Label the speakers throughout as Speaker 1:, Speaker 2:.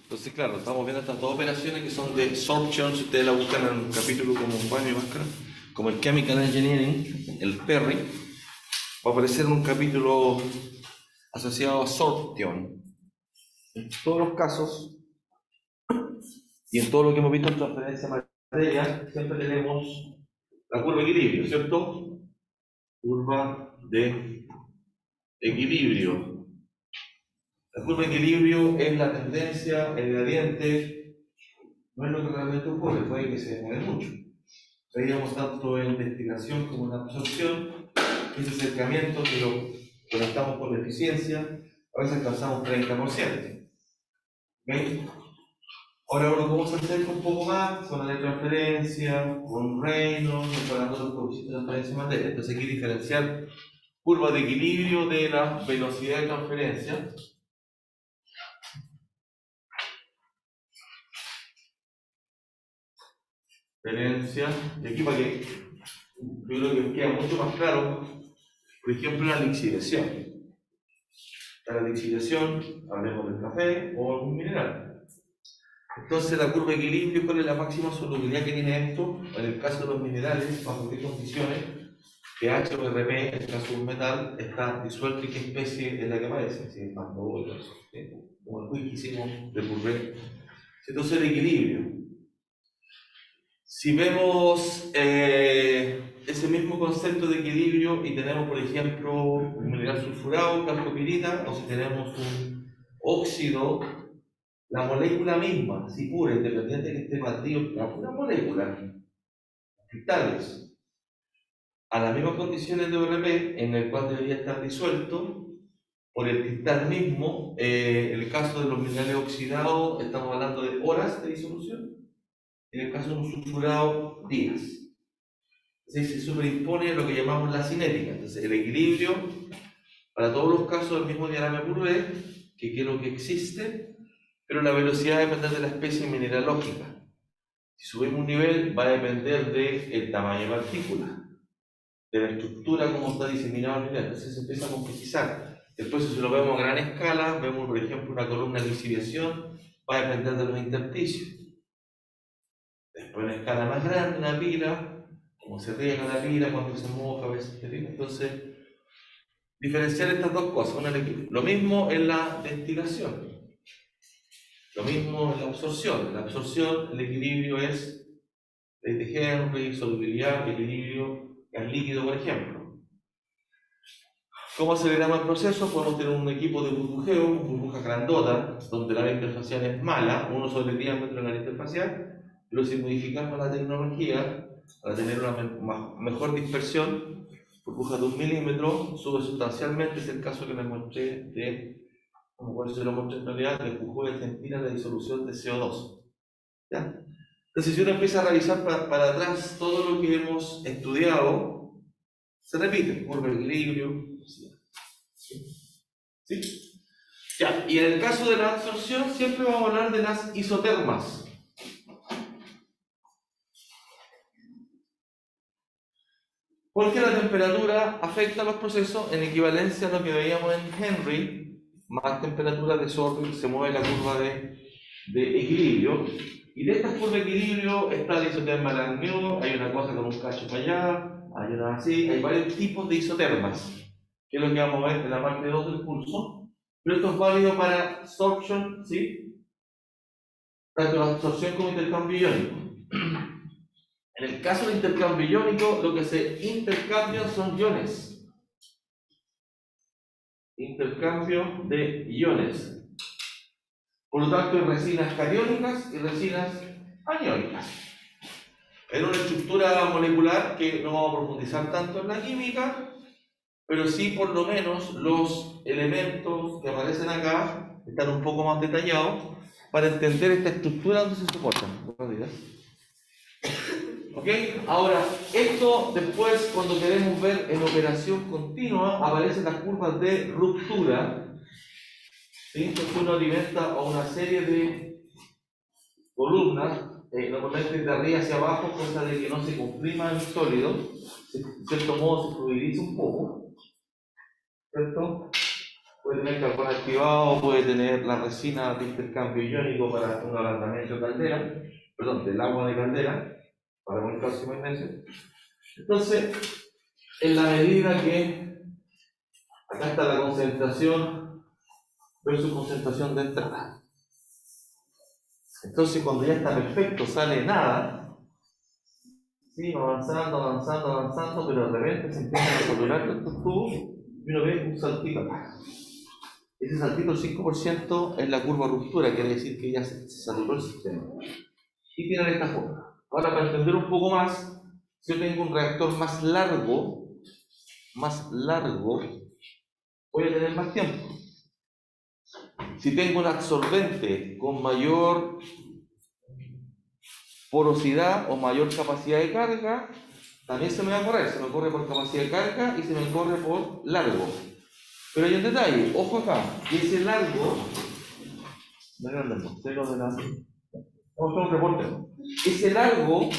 Speaker 1: Entonces, claro, estamos viendo estas dos operaciones que son de sorption, si ustedes la buscan en un capítulo como un baño y máscara, como el Chemical Engineering, el Perry, va a aparecer en un capítulo asociado a sorption. En todos los casos, y en todo lo que hemos visto en transferencia de materia, siempre tenemos la curva de equilibrio, ¿cierto? Curva de equilibrio. La curva de equilibrio es la tendencia, el gradiente, no es lo que realmente ocurre, puede que se mueve mucho. Veíamos tanto en destilación como en absorción, ese acercamiento que lo conectamos con la eficiencia, a veces alcanzamos 30%. ¿Okay? Ahora uno cómo se acerca un poco más con la de transferencia, con Reynolds, comparando los coeficientes de transferencia de materia. Entonces hay que diferenciar curva de equilibrio de la velocidad de transferencia. Y aquí para que yo creo que queda mucho más claro, por ejemplo, la lixiviación. Para la lixiviación, hablemos del café o algún mineral. Entonces, la curva de equilibrio, ¿cuál es la máxima solubilidad que tiene esto? En el caso de los minerales, bajo qué condiciones, pH o RP, en el caso de un metal, está disuelto y qué especie es la que aparece, si es manto o eso, como el quiz que hicimos de Purré. Entonces, el equilibrio. Si vemos ese mismo concepto de equilibrio y tenemos, por ejemplo, un mineral sulfurado, calcopirita, o si tenemos un óxido, la molécula misma, si pura, independiente de que esté partido, la pura molécula, cristales, a las mismas condiciones de ORP, en el cual debería estar disuelto, por el cristal mismo, en el caso de los minerales oxidados, estamos hablando de horas de disolución. En el caso de un sulfurado, días. Entonces se superimpone lo que llamamos la cinética. Entonces el equilibrio, para todos los casos, el mismo diagrama de Purré, que es lo que existe, pero la velocidad va a depender de la especie mineralógica. Si subimos un nivel, va a depender del tamaño de partícula, de la estructura, cómo está diseminado el mineral. Entonces se empieza a complejizar. Después, si lo vemos a gran escala, vemos, por ejemplo, una columna de lixiviación, va a depender de los intersticios. Después, en escala más grande, una pila, como se riega la pila cuando se moja, a veces. Entonces, diferenciar estas dos cosas, lo mismo en la destilación, lo mismo en la absorción. En la absorción, el equilibrio es ley de Henry, solubilidad, equilibrio gas líquido, por ejemplo. ¿Cómo aceleramos el proceso? Podemos tener un equipo de burbujeo, burbujas grandotas, donde la interfacial es mala, 1 sobre el diámetro en la interfacial, pero si modificamos la tecnología para tener una mejor dispersión, burbujas de 1 milímetro, sube sustancialmente, es el caso que les mostré de, como por eso lo mostré en realidad, de Jujuy, Argentina, la disolución de CO2. ¿Ya? Entonces, si uno empieza a revisar para atrás todo lo que hemos estudiado, se repite, curva de equilibrio. ¿Sí? Ya, y en el caso de la absorción, siempre vamos a hablar de las isotermas. Porque la temperatura afecta a los procesos en equivalencia a lo que veíamos en Henry, más temperatura de sorption, se mueve la curva de equilibrio. Y de esta curva de equilibrio está la isoterma Langmuir, hay una cosa con un cacho para allá, hay una así, hay varios tipos de isotermas, que es lo que vamos a ver en la parte 2 del curso. Pero esto es válido para sorption, ¿sí? Tanto absorción como intercambio iónico. En el caso del intercambio iónico, lo que se intercambian son iones. Intercambio de iones. Por lo tanto, hay resinas catiónicas y resinas aniónicas. En una estructura molecular que no vamos a profundizar tanto en la química, pero sí por lo menos los elementos que aparecen acá están un poco más detallados para entender esta estructura donde se soportan. Buenos días. ¿Ok? Ahora, esto después, cuando queremos ver en operación continua, aparecen las curvas de ruptura. ¿Sí? Entonces uno alimenta a una serie de columnas, normalmente de arriba hacia abajo, cosa de que no se comprima el sólido, de cierto modo se fluidiza un poco, ¿cierto? Puede tener carbón activado, puede tener la resina de intercambio iónico para un ablandamiento de caldera, perdón, del agua de caldera, para un calcio y magnesio. Entonces, en la medida que acá está la concentración versus concentración de entrada. Entonces, cuando ya está perfecto, sale nada, ¿sí? Avanzando, pero de repente se empiezan a saturar estos tubos y uno ve un saltito acá. Ese saltito del 5% es la curva ruptura, quiere decir que ya se saturó el sistema. Y tiene esta forma. Ahora, para entender un poco más, si yo tengo un reactor más largo, voy a tener más tiempo. Si tengo un absorbente con mayor porosidad o mayor capacidad de carga, también se me va a correr. Se me corre por capacidad de carga y se me corre por largo. Pero hay un detalle, ojo acá, ese largo, vamos a hacer un reporte. Ese largo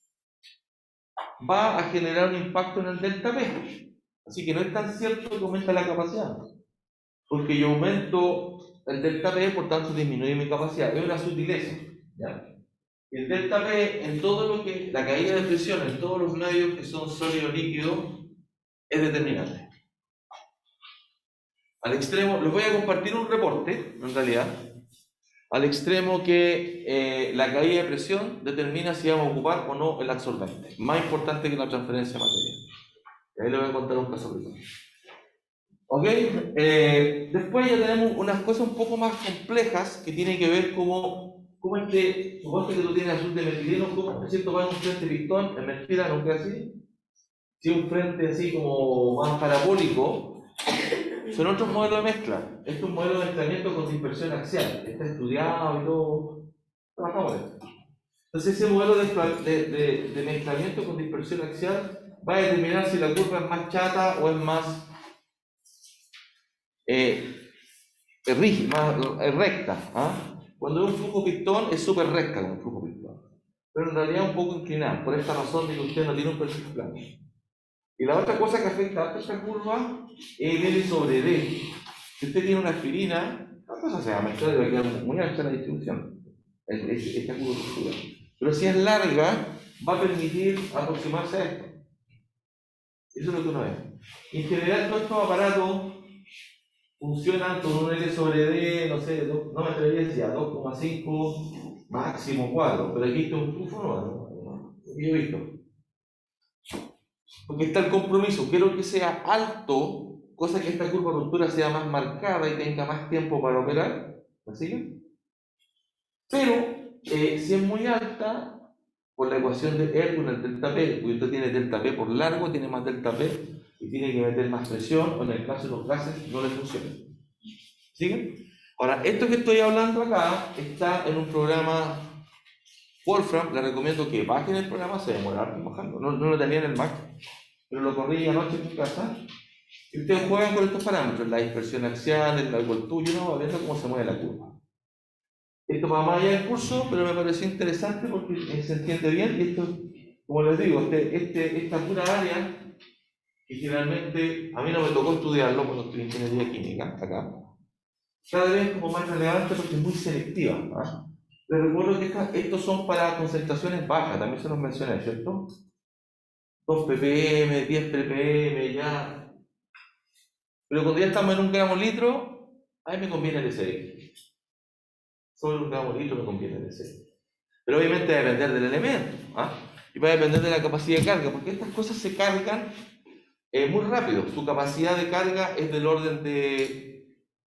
Speaker 1: va a generar un impacto en el delta P. Así que no es tan cierto que aumenta la capacidad. Porque yo aumento el delta P, por tanto disminuye mi capacidad. Es una sutileza. ¿Ya? El delta P, en todo lo que, la caída de presión en todos los medios que son sólidos líquidos, es determinante. Al extremo, les voy a compartir un reporte, en realidad, al extremo que la caída de presión determina si vamos a ocupar o no el absorbente. Más importante que la transferencia de materia. Ahí les voy a contar un caso privado. ¿Ok? Después ya tenemos unas cosas un poco más complejas que tienen que ver cómo suponte que tú tienes azul de metileno, ¿cómo es cierto? Va en un frente pistón, en mentira, nunca así. Si un frente así como más parabólico, son otros modelos de mezcla. Este es un modelo de mezclamiento con dispersión axial. Está estudiado y todo. Trabajamos en esto. Entonces, ese modelo de mezclamiento con dispersión axial va a determinar si la curva es más chata o es más rígida, más recta. ¿Ah? Cuando es un flujo pistón, es súper recta con el flujo pistón. Pero en realidad un poco inclinada, por esta razón de que usted no tiene un perfil plano. Y la otra cosa que afecta a esta curva es L sobre D. Si usted tiene una aspirina, la cosa se va a mezclar y va a quedar muy ancha la distribución. Esta curva. Pero si es larga, va a permitir aproximarse a esto. Eso es lo que uno ve. En general, todos estos aparatos funcionan con un L sobre D, no sé, no me atrevería a decir, a 2,5, máximo 4. Pero aquí está un trufo, no, yo he visto. Porque está el compromiso, quiero que sea alto, cosa que esta curva de ruptura sea más marcada y tenga más tiempo para operar. ¿Me siguen? Pero si es muy alta, por la ecuación de Ergun, el delta P, porque usted tiene delta P por largo, tiene más delta P y tiene que meter más presión, o en el caso de los gases no le funciona. ¿Siguen? Ahora, esto que estoy hablando acá está en un programa Wolfram. Les recomiendo que bajen el programa, se demora harto bajando. No lo tenía en el Mac, pero lo corrí anoche en mi casa. Y ustedes juegan con estos parámetros, la dispersión axial, el largo del tuyo, ¿no? Viendo cómo se mueve la curva. Esto va más allá del curso, pero me pareció interesante porque se entiende bien. Y esto, como les digo, esta pura área, que generalmente a mí no me tocó estudiarlo cuando estudié ingeniería química, acá, cada vez como más relevante porque es muy selectiva. ¿Ah? Les recuerdo que estos son para concentraciones bajas, también se los mencioné, ¿cierto? 2 ppm, 10 ppm, ya. Pero cuando ya estamos en 1 gramo litro, ahí me conviene el SX. Sobre 1 gramo litro me conviene el SX. Pero obviamente va a depender del elemento. ¿Ah? Y va a depender de la capacidad de carga, porque estas cosas se cargan muy rápido. Su capacidad de carga es del orden de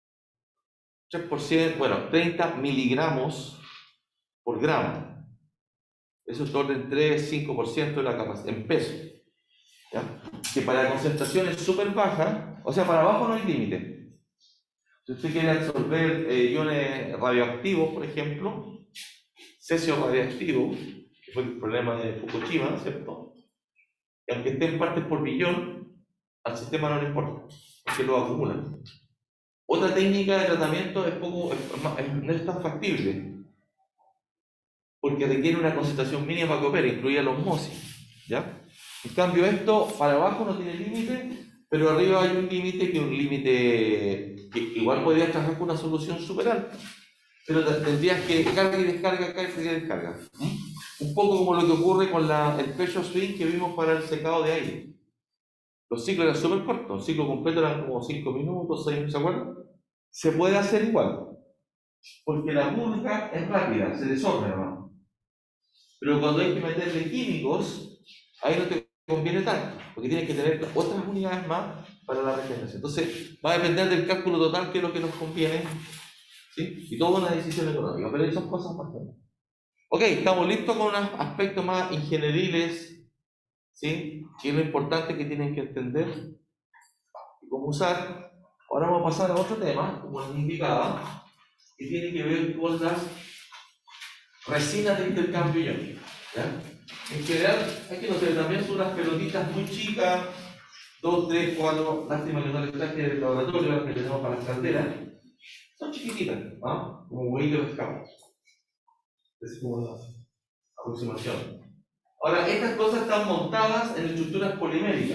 Speaker 1: 3%, bueno, 30 miligramos por gramo. Eso es del orden 3-5% de la capacidad en peso. ¿Ya? Que para concentraciones súper bajas, o sea, para abajo no hay límite. Si usted quiere absorber iones radioactivos, por ejemplo, cesio radioactivo, que fue el problema de Fukushima, ¿cierto? Y aunque esté en partes por billón, al sistema no le importa, porque lo acumulan. Otra técnica de tratamiento no es tan factible, porque requiere una concentración mínima que opere, incluida la osmosis. ¿Ya? En cambio, esto para abajo no tiene límite, pero arriba hay un límite que es un límite que igual podrías trabajar con una solución súper alta, pero tendrías que carga y descarga, carga y descarga. Un poco como lo que ocurre con el pressure swing que vimos para el secado de aire. Los ciclos eran súper cortos, el ciclo completo eran como 5 minutos, 6 minutos, ¿se acuerdan? Se puede hacer igual, porque la purga es rápida, se desordena, ¿no? Pero cuando hay que meterle químicos, ahí no te conviene tanto, porque tienes que tener otras unidades más para la regeneración. Entonces, va a depender del cálculo total que es lo que nos conviene, ¿sí? Y toda una decisión económica, pero esas cosas pasan. Ok, estamos listos con unos aspectos más ingenieriles, ¿sí? Que es lo importante que tienen que entender y cómo usar. Ahora vamos a pasar a otro tema, como les indicaba, que tiene que ver con las resinas de intercambio iónico. En general, aquí no sé, también son unas pelotitas muy chicas, 2, 3, 4, lástima que no les traje del laboratorio, las que tenemos para las calderas. Son chiquititas, ¿no? Como huevitos de pescado. Es como la aproximación. Ahora, estas cosas están montadas en estructuras poliméricas.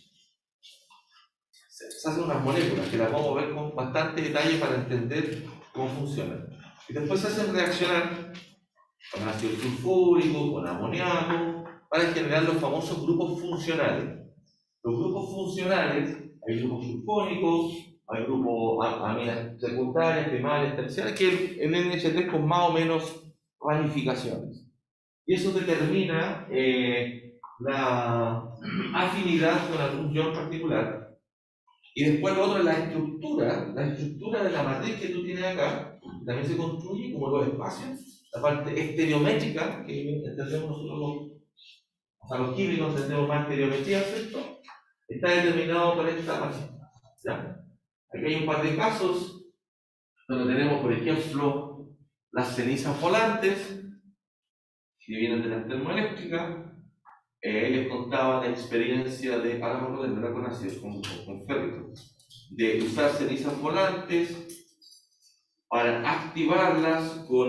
Speaker 1: Se hacen unas moléculas que las vamos a ver con bastante detalle para entender cómo funcionan. Y después se hacen reaccionar con ácido sulfúrico, con amoníaco, para generar los famosos grupos funcionales. Los grupos funcionales, hay grupos sulfónicos, hay grupos aminas secundarias, primarias, terciarias, que el NH3 con más o menos ramificaciones. Y eso determina la afinidad con algún ion particular. Y después lo otro es la estructura de la matriz que tú tienes acá, también se construye como los espacios, la parte estereométrica, que entendemos nosotros los químicos entendemos más estereometría, ¿cierto? Está determinado por esta matriz. ¿Ya? Aquí hay un par de casos donde tenemos, por ejemplo, las cenizas volantes, que vienen de las termoeléctricas. Les contaba la experiencia de, ahora me acuerdo de con ácidos, con férrito, de usar cenizas volantes para activarlas con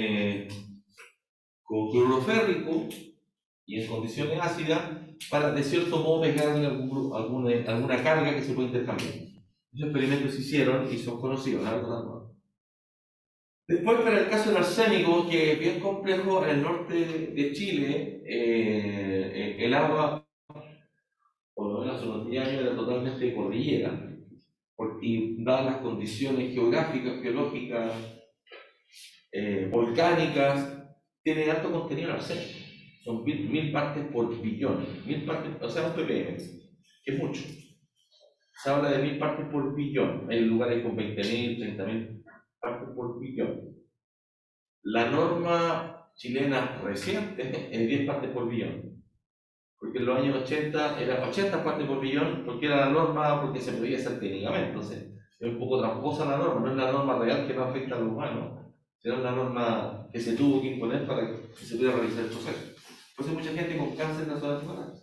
Speaker 1: cloruro férrico y en condiciones ácidas para de cierto modo pegarle alguna carga que se puede intercambiar. Esos experimentos se hicieron y son conocidos, ¿no? Después, para el caso del arsénico, que es bien complejo, en el norte de Chile, el agua, por lo menos hace unos 10 años, era totalmente de cordillera. Y dadas las condiciones geográficas, geológicas, volcánicas, tiene alto contenido en arsénico. Son 1000 partes por billón. 1000 partes, o sea, un ppm, que es mucho. Se habla de 1000 partes por billón. Hay lugares con 20.000, 30.000 partes por billón. La norma chilena reciente es 10 partes por billón. Porque en los años 80 era 80 partes por billón, porque era la norma, porque se podía hacer técnicamente. Entonces, es un poco tramposa la norma, no es la norma real que no afecta a los humanos, sino la norma que se tuvo que imponer para que se pudiera realizar el proceso. Por eso hay mucha gente con cáncer en la zona temporal.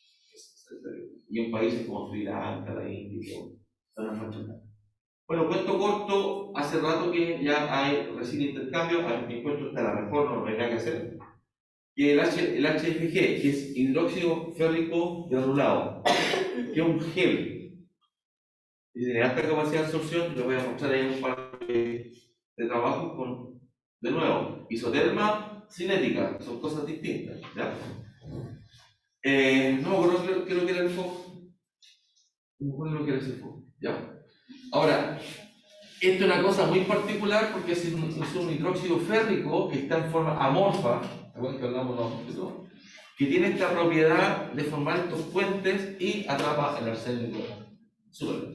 Speaker 1: Y en países como Sri Lanka, la India, zonas más chocas. Bueno, cuento corto, hace rato que ya hay resina intercambio, a mi encuentro está la reforma, no hay nada que hacer. Y el HFG, que es hidróxido férrico granulado, que es un gel. Y tiene alta capacidad de absorción, les voy a mostrar ahí un par de trabajos con, de nuevo, isoterma, cinética, son cosas distintas. ¿Ya? No me acuerdo qué es lo que era el foco. No me acuerdo lo que era ese foco. ¿Ya? Ahora, esto es una cosa muy particular porque es un hidróxido férrico que está en forma amorfa, ¿te acuerdas que hablamos de todo? Que tiene esta propiedad de formar estos puentes y atrapa el arsénico. Súper.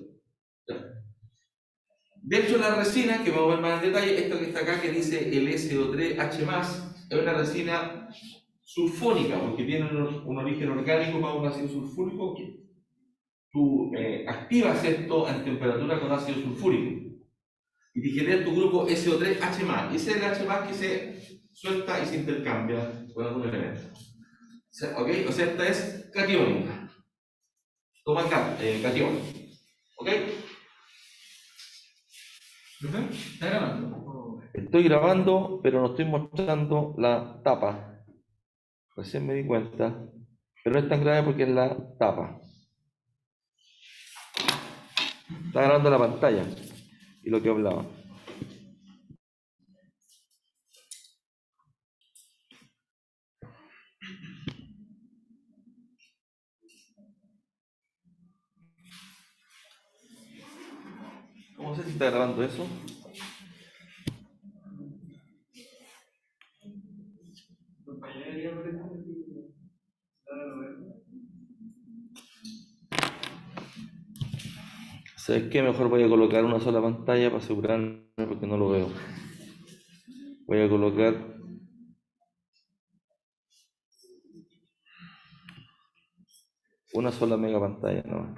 Speaker 1: De hecho, la resina, que vamos a ver más en detalle, esto que está acá que dice el SO3H+, es una resina sulfónica, porque tiene un origen orgánico para un ácido sulfúrico que tú activas esto en temperatura con ácido sulfúrico y te genera tu grupo SO3H+. Y ese es el H+, que se suelta y se intercambia con algún elemento. ¿Okay? O sea, esta es catiónica. Toma acá, catión. ¿Ok? ¿Está grabando? Estoy grabando, pero no estoy mostrando la tapa. Recién me di cuenta. Pero no es tan grave porque es la tapa. Está grabando la pantalla. y lo que hablaba. No sé si está grabando eso. ¿Sabes qué? Mejor voy a colocar una sola pantalla para asegurarme porque no lo veo. Voy a colocar una sola mega pantalla, ¿no?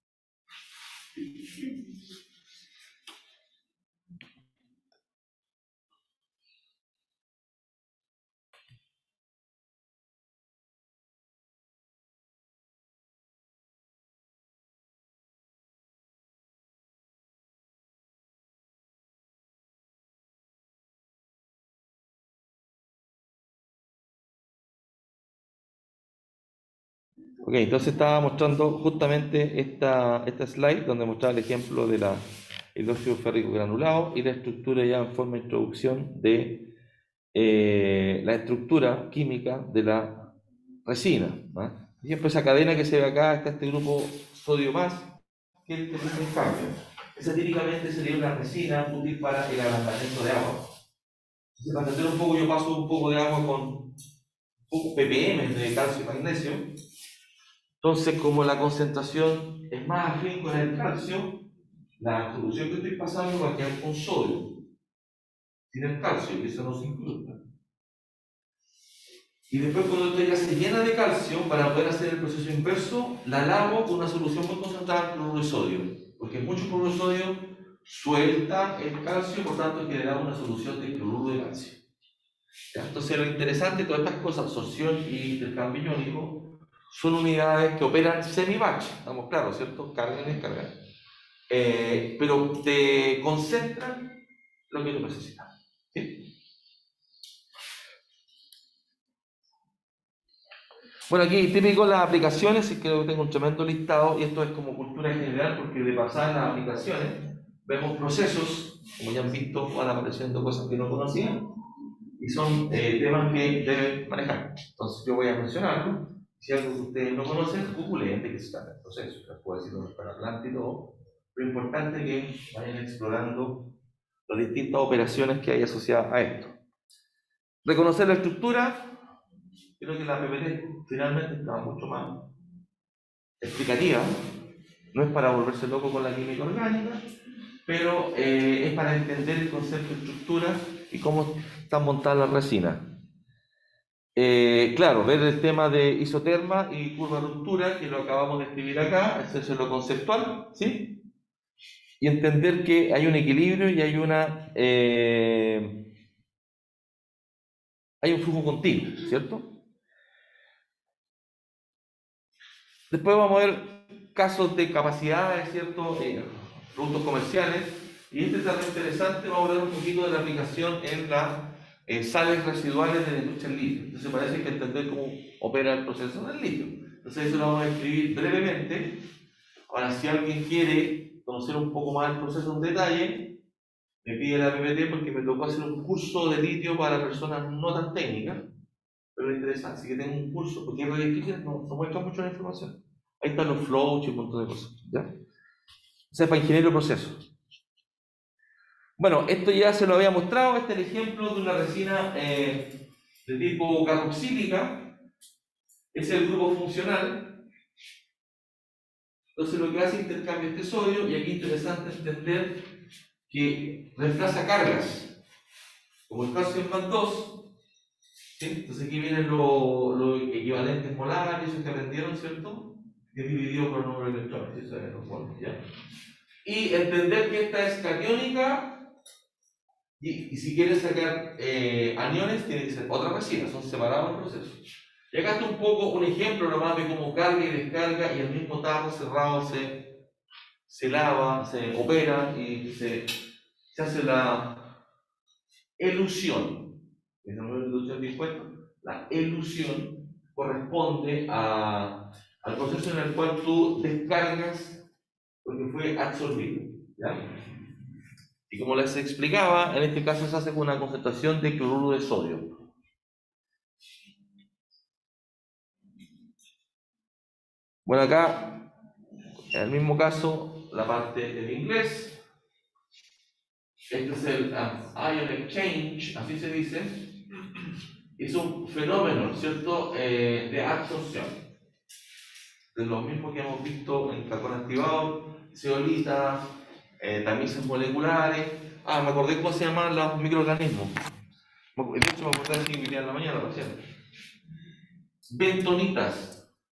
Speaker 1: Ok, entonces estaba mostrando justamente esta slide donde mostraba el ejemplo de el óxido férrico granulado y la estructura ya en forma de introducción de la estructura química de la resina. ¿No? Por ejemplo, esa cadena que se ve acá, está este grupo sodio más, que es el que tiene el cambio. Esa típicamente sería una resina útil para el ablandamiento de agua. Entonces, para entender un poco, yo paso un poco de agua con ppm de calcio y magnesio. Entonces, como la concentración es más afín con el calcio, la solución que estoy pasando va a quedar con sodio, sin el calcio, que eso no se incluye. Y después, cuando esto ya se llena de calcio, para poder hacer el proceso inverso, la lavo con una solución muy concentrada de cloruro de sodio. Porque mucho cloruro de sodio suelta el calcio, por tanto, genera una solución de cloruro de calcio. ¿Ya? Entonces, lo interesante de todas estas cosas, absorción y intercambio iónico, son unidades que operan semi-batch, estamos claros, ¿cierto? Carga y descarga. Pero te concentran lo que tú necesitas. ¿Sí? Bueno, aquí típico las aplicaciones, y creo que tengo un tremendo listado, y esto es como cultura en general, porque de pasar las aplicaciones vemos procesos, como ya han visto, van apareciendo cosas que no conocían, y son temas que deben manejar. Entonces yo voy a mencionarlo. Si algo que ustedes no conocen, googleen de qué se trata el proceso. Les puedo decir dónde está la planta y todo. Lo importante es que vayan explorando las distintas operaciones que hay asociadas a esto. Reconocer la estructura. Creo que la PPT finalmente está mucho más explicativa. No es para volverse loco con la química orgánica, pero es para entender el concepto de estructura y cómo están montadas las resinas. Claro, ver el tema de isoterma y curva de ruptura, que lo acabamos de escribir acá, eso es lo conceptual, ¿sí? Y entender que hay un equilibrio y hay hay un flujo continuo, ¿cierto? Después vamos a ver casos de capacidades, ¿cierto? Productos comerciales. Y este está muy interesante, vamos a ver un poquito de la aplicación en las sales residuales de la industria del litio. Entonces parece que entender cómo opera el proceso del litio. Entonces eso lo vamos a escribir brevemente. Ahora, si alguien quiere conocer un poco más el proceso en detalle, me pide la PPT porque me tocó hacer un curso de litio para personas no tan técnicas, pero es interesante. Así que tengo un curso, porque en realidad no muestra mucho la información. Ahí están los flows y un montón de cosas. ¿Ya? O sea, para ingeniero de procesos. Bueno, esto ya se lo había mostrado. Este es el ejemplo de una resina de tipo carboxílica. Es el grupo funcional. Entonces lo que hace es intercambio este sodio, y aquí es interesante entender que reemplaza cargas. Como el calcio es más 2, ¿sí? Entonces aquí vienen los equivalentes molares, esos que aprendieron, ¿cierto? Que es dividido por el número de electrones, eso es los moles, ¿ya? Y entender que esta es catiónica, y si quieres sacar aniones, tiene que ser otra resina, son separados los procesos. Y acá está un poco un ejemplo nomás de cómo carga y descarga, y el mismo tarro cerrado se lava, se opera y se hace la elusión. Es la elusión de impuestos. La elusión corresponde al proceso en el cual tú descargas lo que fue absorbido. ¿Ya? Y como les explicaba, en este caso se hace con una concentración de cloruro de sodio. Bueno, acá, en el mismo caso, la parte del inglés. Este es el ion exchange, así se dice. Es un fenómeno, ¿cierto?, de absorción. De lo mismo que hemos visto en carbón activado, zeolita, tamices moleculares. Me acordé cómo se llaman los microorganismos. De hecho, me acordé así que en la mañana recién. Bentonitas.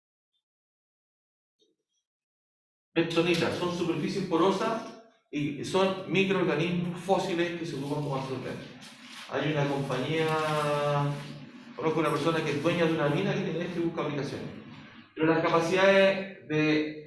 Speaker 1: Bentonitas son superficies porosas y son microorganismos fósiles que se ocupan como absorbentes. Hay una compañía, conozco una persona que es dueña de una mina que tiene esto y busca aplicaciones. Pero las capacidades de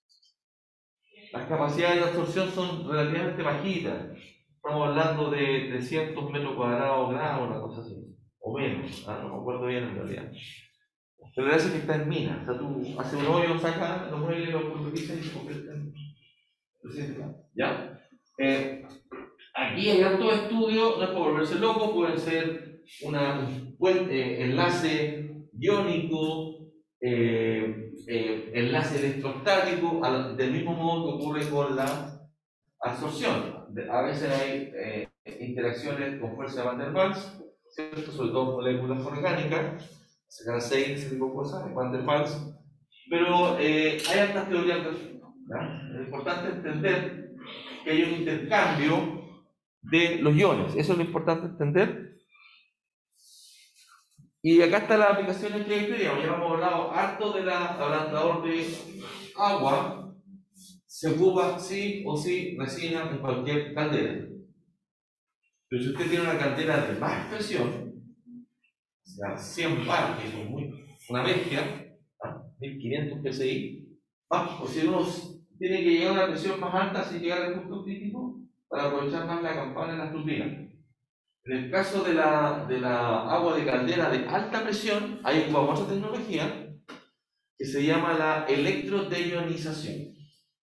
Speaker 1: absorción son relativamente bajitas. Estamos hablando de cientos metros cuadrados gramos, una cosa así, o menos, no me acuerdo bien en realidad. Pero la verdad es que está en mina, o sea, tú haces un hoyo, sacas los muebles, los pulverizas y se convierte en... ¿Ya? Aquí hay alto estudio, no es por volverse loco, pueden ser un enlace iónico, enlace electrostático, del mismo modo que ocurre con la absorción. A veces hay interacciones con fuerza de Van der Waals, ¿cierto? Sobre todo moléculas orgánicas, sacar 6, ese tipo de cosas, Van der Waals, pero hay altas teorías al respecto. Es importante entender que hay un intercambio de los iones, eso es lo importante entender. Y acá están las aplicaciones que estudiamos. Ya hemos hablado harto del ablandador de agua. Se ocupa sí o sí resina en cualquier caldera. Pero si usted tiene una caldera de baja presión, o sea, 100 bar, que es una bestia, 1500 psi, o si uno tiene que llegar a una presión más alta sin llegar al punto crítico para aprovechar más la campana en las turbinas. En el caso de la agua de caldera de alta presión, hay otra tecnología que se llama la electrodeionización.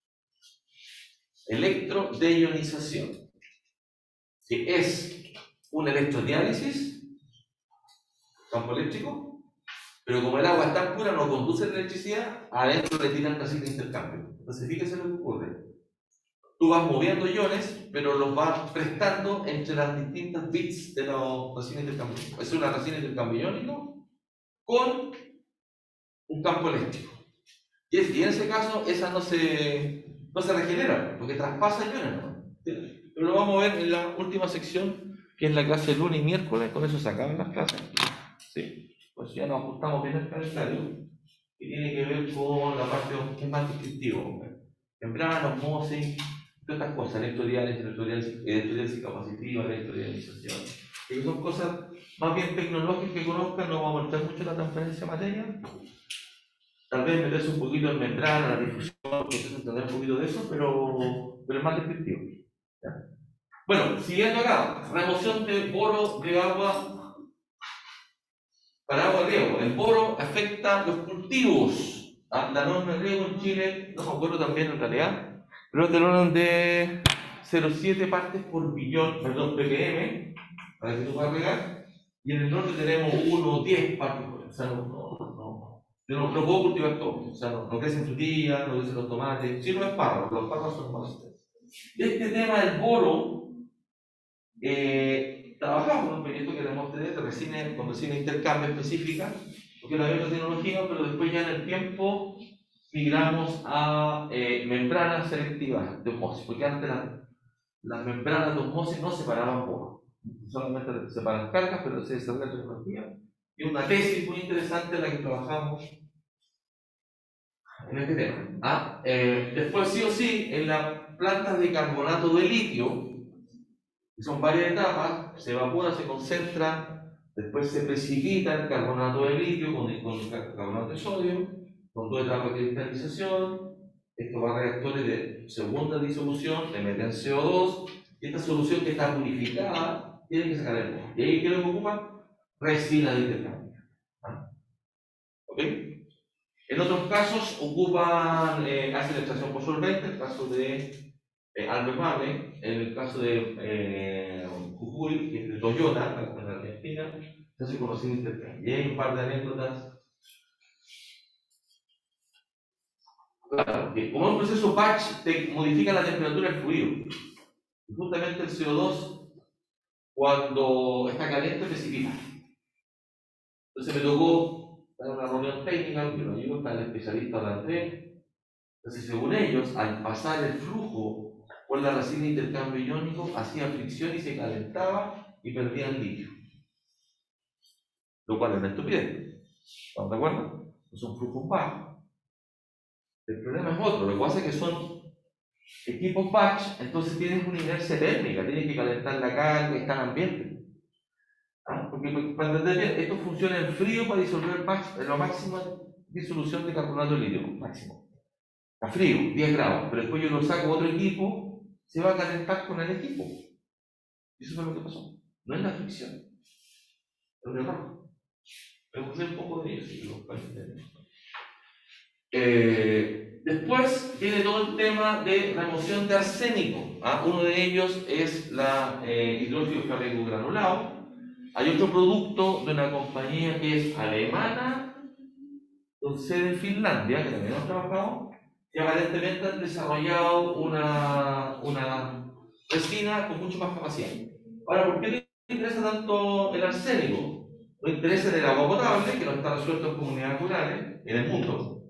Speaker 1: Electrodeionización, que es un electrodiálisis, campo eléctrico, pero como el agua es tan pura, no conduce la electricidad, adentro le tiran casi de intercambio. Entonces, fíjense lo que ocurre. Tú vas moviendo iones, pero los vas prestando entre las distintas bits de la resina intercambio. Es una resina intercambio iónico con un campo eléctrico. Y en ese caso, esa no se regenera, porque traspasa iones, ¿no? Pero lo vamos a ver en la última sección, que es la clase lunes y miércoles. Con eso se acaban las clases. Sí, pues ya nos ajustamos bien al calendario, que tiene que ver con la parte que es más descriptivo. Membranas, osmosis, todas estas cosas, electrodiálisis capacitiva, electrodialización, que son cosas más bien tecnológicas que conozcan. No vamos a entrar mucho en la transferencia de materia, tal vez meterse un poquito en membrana, la difusión, entender un poquito de eso, pero es más descriptivo. ¿Ya? Bueno, siguiendo acá, remoción de boro de agua para agua de riego. El boro afecta los cultivos. La norma de riego en Chile, no me acuerdo también en realidad, pero es del orden de 0,7 partes por billón, ppm, para que tú puedas regar, y en el norte tenemos 1,10 partes por billón. O sea, no puedo cultivar todo. O sea, no crecen frutillas, no crecen los tomates, sí los espárragos, los espárragos son más. Este tema del boro, trabajamos con un proyecto que tenemos con resina intercambio específica, porque la misma tecnología, pero después ya en el tiempo migramos a membranas selectivas de osmosis, porque antes las membranas de osmosis no separaban boros, solamente separan cargas, pero se desarrolla tecnología. Y una tesis muy interesante en la que trabajamos en este tema. Después, sí o sí, en las plantas de carbonato de litio, que son varias etapas, se evapora, se concentra, después se precipita el carbonato de litio con carbonato de sodio, con 2 etapas de cristalización. Esto va a reactores de segunda disolución, le meten CO2, y esta solución que está purificada tiene que sacar el boro. ¿Y ahí qué es lo que ocupa? Resina de intercambio. ¿Ok? En otros casos ocupan, hacen extracción por solvente, el caso de Aldo Mame, en el caso de Jujuy, que es de Toyota, en la Argentina, se hace conocido intercambio. Y hay un par de anécdotas. Claro, que como un proceso batch te modifica la temperatura del fluido. Y justamente el CO2, cuando está caliente, precipita. Entonces me tocó dar una reunión técnica, que nos ayudó, está el especialista de Andrés. Entonces, según ellos, al pasar el flujo por la resina de intercambio iónico, hacía fricción y se calentaba y perdía el líquido. Lo cual es una estupidez. ¿Están de acuerdo? Son flujos bajos. El problema es otro. Lo que pasa es que son equipos batch, entonces tienes una inercia térmica, tienes que calentar la carga y está en ambiente. Porque para entender bien, esto funciona en frío para disolver la máxima disolución de carbonato de litio, máximo. A frío, 10 grados, pero después yo lo saco a otro equipo, se va a calentar con el equipo. Y eso fue lo que pasó. No es la fricción, es un error. Me ocurrió un poco de ello, si lo pueden entender. Después viene todo el tema de remoción de arsénico. Uno de ellos es la hidróxido ferrico granulado. Hay otro producto de una compañía que es alemana, con sede en Finlandia, que también hemos trabajado, que aparentemente han desarrollado una resina con mucho más capacidad. Ahora, ¿por qué le interesa tanto el arsénico? Le interesa en el agua potable, que no está resuelto en comunidades rurales, en el mundo,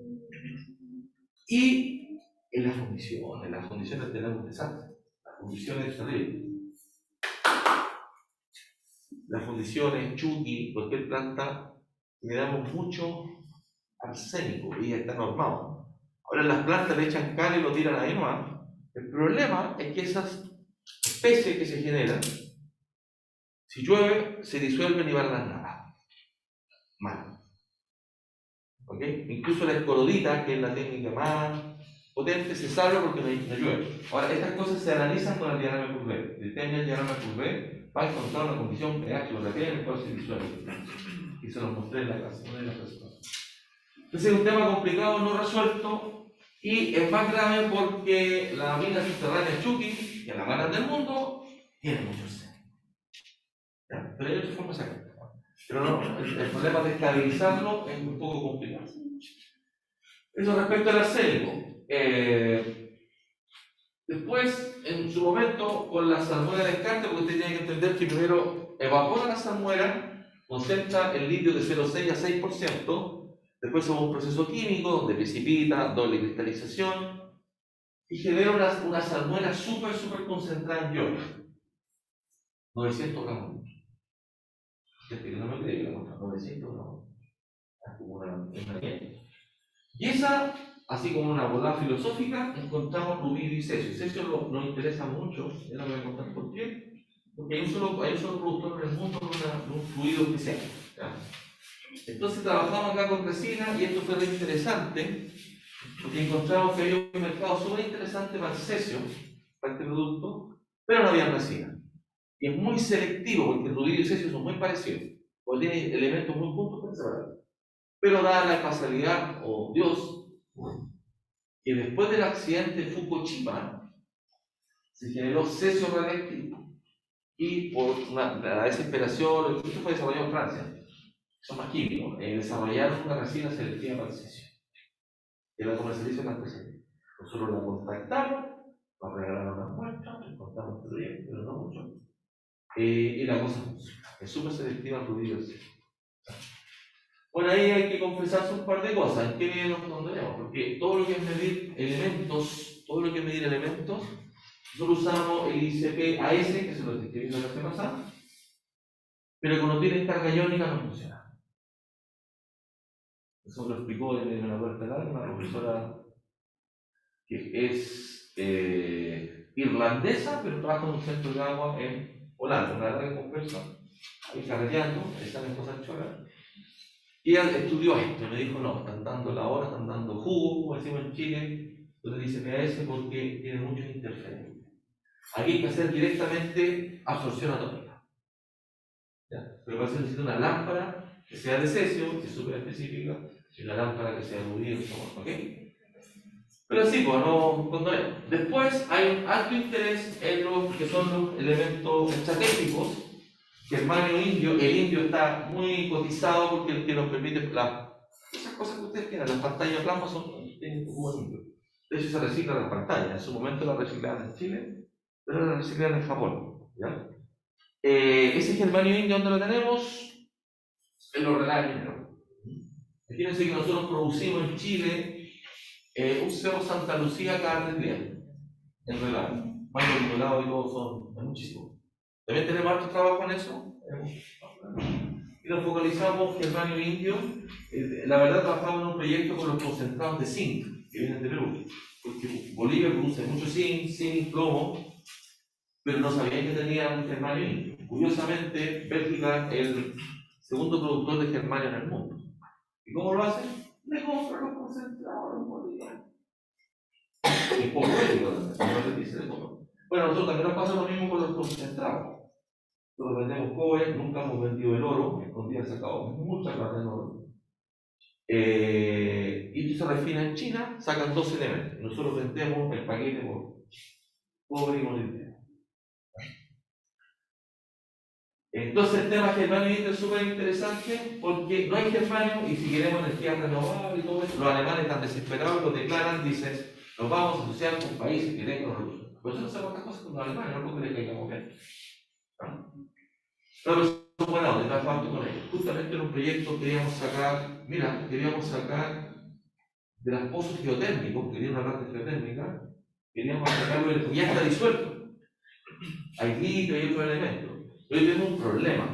Speaker 1: y en las condiciones tenemos un desastre. Las condiciones terribles. Las condiciones, Chucky, cualquier planta, le damos mucho arsénico y está normado. Ahora las plantas le echan cal y lo tiran ahí nomás. El problema es que esas especies que se generan, si llueve, se disuelven y van a las napas. Mal. ¿Okay? Incluso la escorodita, que es la técnica más potente, se salva porque no llueve. Ahora, estas cosas se analizan con el diagrama de Courbet. El tema del diagrama de Courbet va a encontrar una condición pH o la en el cual se disuelve. Y se lo mostré en la clase, una de las presentaciones. Entonces es un tema complicado, no resuelto, y es más grave porque la mina subterránea Chucky, que es la más grande del mundo, tiene mucho arsénico. Pero hay otras formas de sacarlo. Pero no, el problema de estabilizarlo es un poco complicado. Eso respecto al arsénico. Después, en su momento, con la salmuera de descarte, porque usted tiene que entender que primero evapora la salmuera, concentra el litio de 0,6 a 6%, después hace un proceso químico donde precipita, doble cristalización, y genera una salmuera súper concentrada en yodo. 900 gramos. Que no me cree que la muestra, 900 gramos. Es como una y esa, así como una bola filosófica, encontramos rubidio y cesio. Cesio nos interesa mucho, ya lo voy a contar por qué, porque hay un solo productor en el mundo de un fluido especial. ¿Ya? Entonces trabajamos acá con resina y esto fue re interesante, porque encontramos que había un mercado súper interesante para el cesio, para este producto, pero no había resina. Y es muy selectivo, porque el rubidio y cesio son muy parecidos, porque tienen elementos muy juntos para separar. Pero dada la casualidad, o Dios, que después del accidente de Fukushima se generó cesio radioactivo y por la desesperación, esto fue desarrollado en Francia, son más químicos, desarrollaron una resina selectiva para el cesio, que la comercializa en la empresa. Nosotros la contactamos, nos regalaron las muestras, les contamos el proyecto, pero no mucho, y la cosa funciona, es súper selectiva al ruido del cesio. Bueno, ahí hay que confesarse un par de cosas. ¿En qué medida nos condenamos? Porque todo lo que es medir elementos, nosotros usamos el ICP AS, que se lo describí la semana pasada, pero cuando tiene carga iónica no funciona. Eso lo explicó en una vuelta larga una profesora que es irlandesa, pero trabaja en un centro de agua en Holanda, una larga conversa, ahí carreteando, ahí salen cosas choras. Y ella estudió esto, me dijo, no, están dando la hora, están dando jugo, como decimos en Chile, entonces dice PAS porque tiene muchos interferencias. Aquí hay que hacer directamente absorción atómica. ¿Ya? Pero para eso necesita una lámpara que sea de cesio, que es súper específica, y una lámpara que sea de rubio, ¿ok? Pero sí, pues no condonemos. Después hay un alto interés en los que son los elementos estratégicos. Germanio indio, el indio está muy cotizado porque es el que nos permite esas cosas que ustedes tienen, las pantallas de plasma tienen como el indio. De hecho, se reciclan las pantallas. En su momento las reciclaban en Chile, pero las reciclan en Japón. ¿Ya? Ese germanio indio, ¿dónde lo tenemos? En los relaves mineros. Fíjense que nosotros producimos en Chile un cerro Santa Lucía cada 3 días, en relaves. Más vinculado y todo, es muchísimo. También tenemos harto trabajo en eso. Y nos focalizamos germanio indio. La verdad, trabajamos en un proyecto con los concentrados de zinc que vienen de Perú. Porque Bolivia produce mucho zinc, plomo, pero no sabían que tenía un germanio indio. Curiosamente, Bélgica es el segundo productor de germanio en el mundo. ¿Y cómo lo hacen? Le compran los concentrados a los bolivianos. Es poco ético, no les dice de todo. Bueno, nosotros también nos pasa lo mismo con los concentrados. Nosotros vendemos cobre, nunca hemos vendido el oro, escondidas sacado mucha plata en oro. Y esto se refina en China, sacan 2 elementos. Nosotros vendemos el paquete por cobre y molibdeno. Entonces el tema germanio es súper interesante porque no hay germanio y si queremos energía renovable y todo eso, los alemanes están desesperados, lo declaran, dicen, nos vamos a asociar con países que tengan revolución. Por eso no hacemos estas cosas con los alemanes, no porque les caigamos bien. Pero son buenos, de estar falto con ellos. Justamente en un proyecto queríamos sacar de los pozos geotérmicos, que tienen una parte geotérmica, queríamos sacarlo, ya está disuelto. Hay litio y otros elementos. Hoy tengo un problema,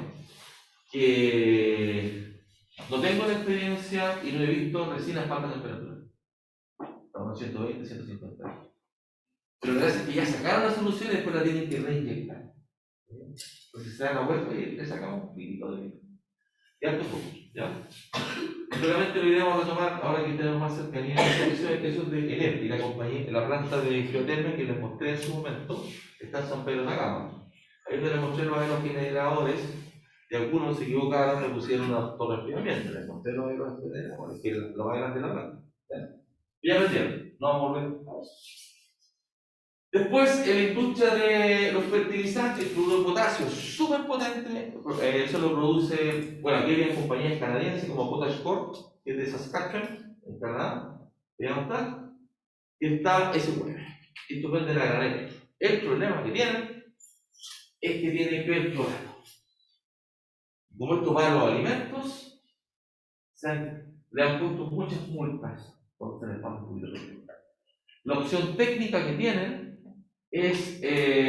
Speaker 1: que no tengo la experiencia y no he visto resinas a alta temperatura. Estamos a 120, 150. Pero la verdad es que ya sacaron la solución y después la tienen que reinyectar. Entonces se da la vuelta y le sacamos un poquito de vida. Y harto poco, ¿ya? Solamente lo iremos a retomar ahora que tenemos más cercanía. Eso es de Enel, y la compañía, la planta de geotermia que les mostré en su momento, está en San Pedro de Atacama. Ahí les mostré los aerogeneradores, y algunos se equivocaron, le pusieron una torre de enfriamiento. Les mostré los aerogeneradores, que lo más grande de la planta. Ya me entienden, no vamos a volver. Después, en la industria de los fertilizantes, el cloruro de potasio, súper potente, eso lo produce, bueno, aquí hay compañías canadienses como Potash Corp, que es de Saskatchewan, en Canadá, y está SQM. Esto vende la granera. El problema que tienen es que tiene que ver clorado. Como esto va a los alimentos, le han puesto muchas multas por tener pan público. La opción técnica que tienen es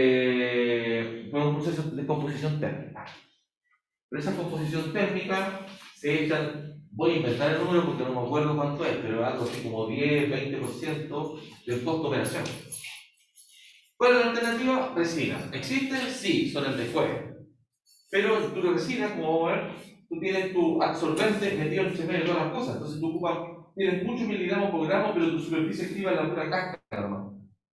Speaker 1: por un proceso de composición térmica. Pero esa composición térmica se echan, voy a inventar el número porque no me acuerdo cuánto es, pero algo así como 10-20% del costo de operación. ¿Cuál es la alternativa? Resina. ¿Existen? Sí, son el después. Pero tú la resina, como vamos a ver, tú tienes tu absorbente metido entre medio de todas las cosas. Entonces tú tienes muchos miligramos por gramo, pero tu superficie activa es la pura cáscara, hermano.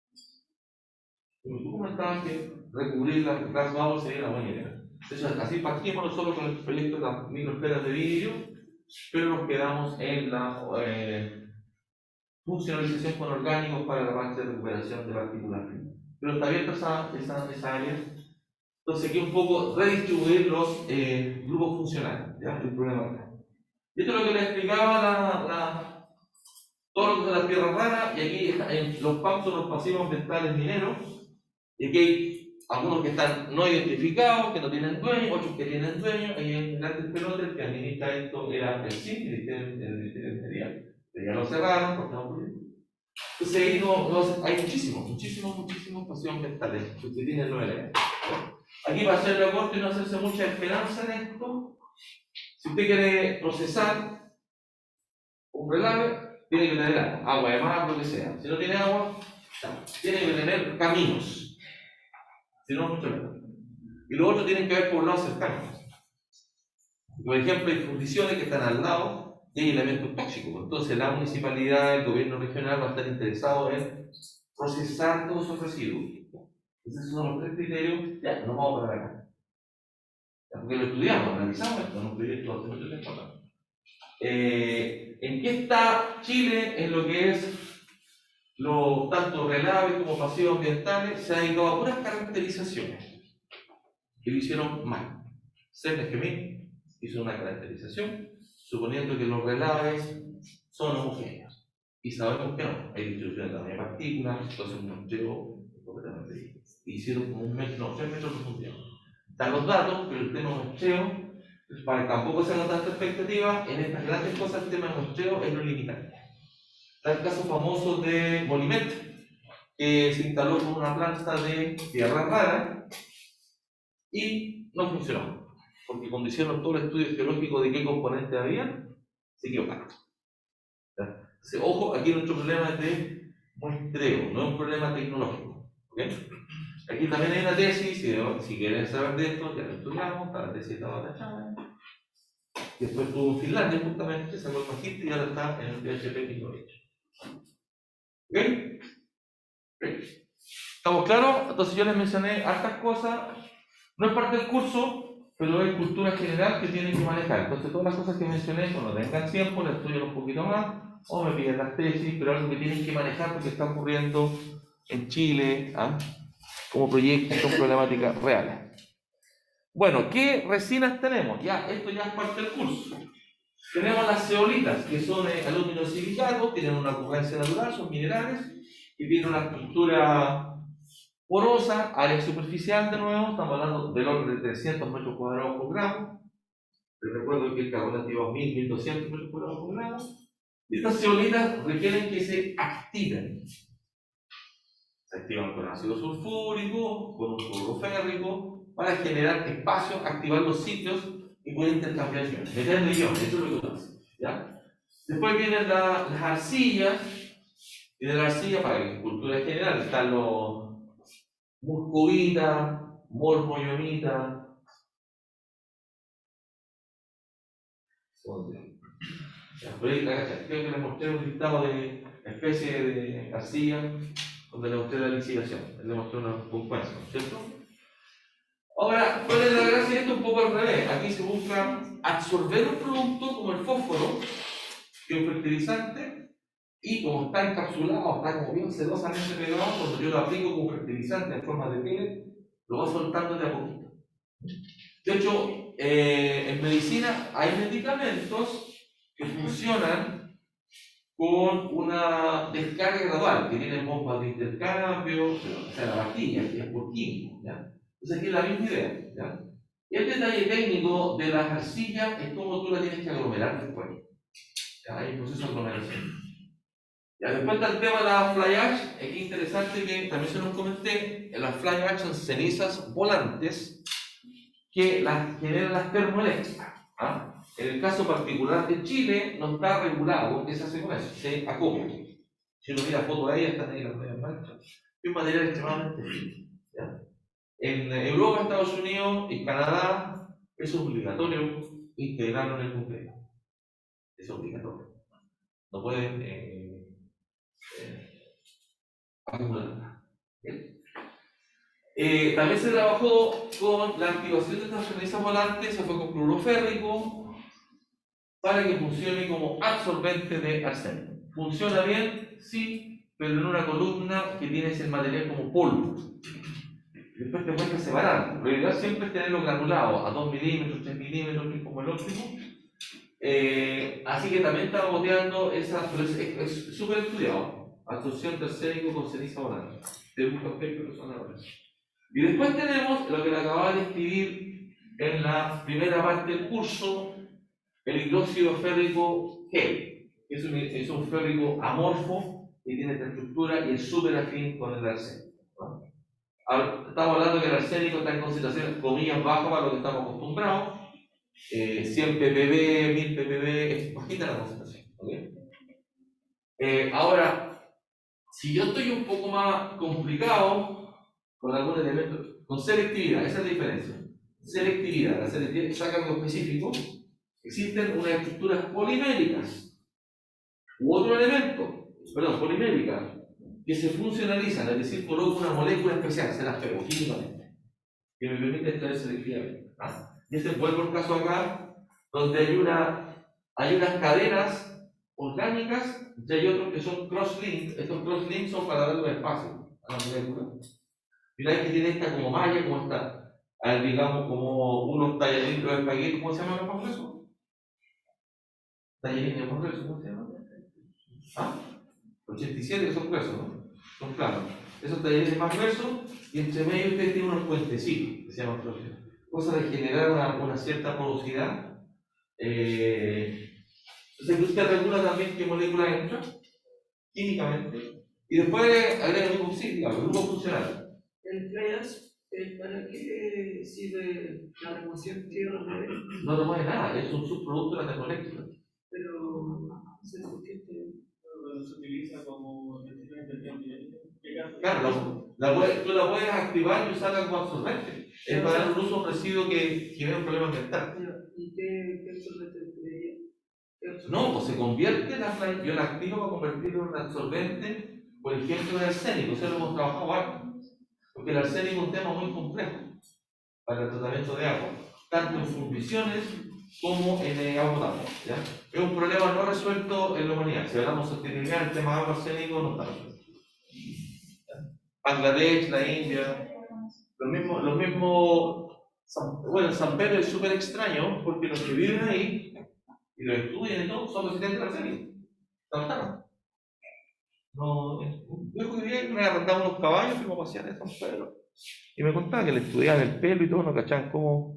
Speaker 1: Como tú comentabas que recubrir las vamos sería una buena idea. Entonces, así partimos nosotros con el proyecto de las microesferas de vidrio, pero nos quedamos en la funcionalización con orgánicos para la parte de recuperación de partículas finas. Pero está abierta esa área. Entonces, aquí un poco redistribuir los grupos funcionales, ¿ya? El problema acá. Y esto es lo que les explicaba todo lo que es la tierra rara, y aquí en los PAM son los pasivos ambientales mineros. Y aquí hay algunos que están no identificados, que no tienen dueño, otros que tienen dueño, y en el antes pelote el que administra esto era el CIN, el Ministerio de Minería. Pero ya lo cerraron, porque no pudieron. Entonces ahí hay muchísimos pasivos ambientales, que usted tiene 9 elementos. Aquí para hacer el recorte y no hacerse mucha esperanza en esto, si usted quiere procesar un relave, tiene que tener agua de mar, lo que sea. Si no tiene agua, tiene que tener caminos. Si no, mucho menos. Y los otros tienen que ver poblados cercanos. Por ejemplo, hay fundiciones que están al lado y hay elementos tóxicos. Entonces, la municipalidad, el gobierno regional va a estar interesado en procesar todos esos residuos. Esos son los 3 criterios. Ya, no vamos a parar acá. Porque lo estudiamos, analizamos esto en un proyecto hace mucho tiempo acá. ¿En qué está Chile en lo que es tanto relaves como pasivos ambientales, se ha dedicado a puras caracterizaciones que lo hicieron mal. CFGMI hizo una caracterización suponiendo que los relaves son homogéneos. Y sabemos que no, hay distribuciones de tamaño de partículas, entonces un muestreo completamente diferente. Hicieron como 1 metro, no, 3 metros de profundidad. Están los datos, pero el tema muestreo, para que tampoco se haga tanta expectativa, en estas grandes cosas el tema de muestreo es lo limitante. Está el caso famoso de Molimet, que se instaló con una planta de tierra rara y no funcionó, porque cuando hicieron todo el estudio geológico de qué componentes había, se equivocaron. Entonces, ojo, aquí nuestro problema es de muestreo, no es un problema tecnológico. ¿Okay? Aquí también hay una tesis, si quieren saber de esto, ya lo estudiamos, la tesis estaba tachada. Después estuvo en Finlandia, justamente, sacó el magíster y ahora está en el PhD que lo he hecho. ¿Ok? ¿Estamos claros? Entonces yo les mencioné hartas cosas, no es parte del curso, pero es cultura general que tienen que manejar. Entonces todas las cosas que mencioné, cuando tengan tiempo, las estudian un poquito más, o me piden las tesis, pero algo que tienen que manejar porque está ocurriendo en Chile, como proyectos, son problemáticas reales. Bueno, ¿qué resinas tenemos? Ya, esto ya es parte del curso. Tenemos las zeolitas, que son alumino silicato, tienen una ocurrencia natural, son minerales, y tienen una estructura porosa, área superficial de nuevo, estamos hablando del orden de 300 metros cuadrados por gramo. Les recuerdo que el carbono activo es 1200 metros cuadrados por gramo. Y estas zeolitas requieren que se activen. Se activan con ácido sulfúrico, con un cloruro férrico, para generar espacios, activar los sitios y poder intercambiar iones. Meterle iones, eso es lo que hace. ¿Ya? Después vienen las arcillas, y de la arcilla, para la agricultura en general, están los muscovita, mormoyonita. Creo que les mostré un listado de especies de arcilla donde les mostré la lixiviación. Les mostré unos compuestos, ¿cierto? Ahora, ¿cuál es la gracia de esto? Un poco al revés. Aquí se busca absorber un producto como el fósforo, que es un fertilizante, y como está encapsulado, está como bien celosamente pegado, cuando yo lo aplico como fertilizante en forma de pellet, lo va soltando de a poquito. De hecho, en medicina hay medicamentos que funcionan con una descarga gradual, que tienen bombas de intercambio, o sea, la pastilla, que es por químico, ¿ya? Entonces aquí es la misma idea, ¿ya? Y el detalle técnico de las arcillas es cómo tú la tienes que aglomerar después. ¿Ya? Hay un proceso de aglomeración. Ya, después está el tema de la fly ash. Es interesante que también se nos comenté, las fly ash son cenizas volantes que las generan las termoeléctricas. En el caso particular de Chile, no está regulado qué se hace con eso, se acopia. Si uno mira fotos de ellas, están ahí las medias manchas. Es un material extremadamente fino. En Europa, Estados Unidos y Canadá es obligatorio integrarlo en el concreto. Es obligatorio. No pueden acumular. También se trabajó con la activación de estas cenizas volantes, se fue con cloruro férrico para que funcione como absorbente de arsénico. ¿Funciona bien? Sí, pero en una columna que tiene ese material como polvo. Después te muestra separando. Lo ideal siempre es tenerlo granulado a 2 milímetros, 3 milímetros, que es como el óptimo. Así que también está boteando esa, pero es súper estudiado. Absorción de arsénico con ceniza volante. Te busca aspectos que son ahora. Y después tenemos lo que le acababa de escribir en la primera parte del curso, el hidróxido férrico gel. Es un férrico amorfo que tiene esta estructura y es súper afín con el arsénico. Estamos hablando que el arsénico está en concentraciones comillas bajas para lo que estamos acostumbrados. 100 ppb, 1000 ppb, es bajita la concentración. ¿Okay? Ahora, si yo estoy un poco más complicado con algún elemento, con selectividad, esa es la diferencia. Selectividad, la selectividad saca algo específico. Existen unas estructuras poliméricas u otro elemento, poliméricas, que se funcionalizan, es decir, coloco una molécula especial, se las pego químicamente, que me permite extraer selectivamente. Y este vuelvo el caso acá, donde hay unas cadenas orgánicas y hay otros que son cross-linked. Estos cross-linked son para darle espacio a la molécula. Mirá que tiene esta como malla, como esta, digamos, como unos tallarines de espagueti, ¿cómo se llama el más grueso? Tallarines más gruesos, ¿cómo se llama? ¿Ah? 87 que son gruesos, ¿no? Son planos. Esos tallarines más gruesos y entre medio ustedes tienen unos puentecitos que se llaman cross-linked. Cosa de generar una cierta porosidad. Entonces usted regula también qué molécula entra químicamente y después agrega el grupo físico, el grupo funcional.
Speaker 2: El fly-ash, ¿para qué sirve la remoción tierra?
Speaker 1: No remueve nada, es un subproducto de la termoeléctrica.
Speaker 2: Pero se utiliza como
Speaker 1: claro, tú la puedes activar y usarla como absorbente. Es para dar un uso a un residuo que genera un problema ambiental.
Speaker 2: ¿Y qué absorbente sería?
Speaker 1: No, pues se convierte yo la activo para convertirlo en un absorbente, por ejemplo, de arsénico. Eso lo hemos trabajado antes. Porque el arsénico es un tema muy complejo para el tratamiento de agua, tanto en fundiciones como en agua potable. ¿Ya? Es un problema no resuelto en la humanidad. Si hablamos de sostenibilidad, el tema de agua arsénico no está resuelto. Bangladesh, la India, los mismos. Bueno, San Pedro es súper extraño porque los que viven ahí y lo estudian y todo son residentes del arsénico. No, un viejo que vivía me arrendaba unos caballos, fuimos a pasear en San Pedro. Y me contaba que le estudiaban el pelo y todo, no cachaban cómo.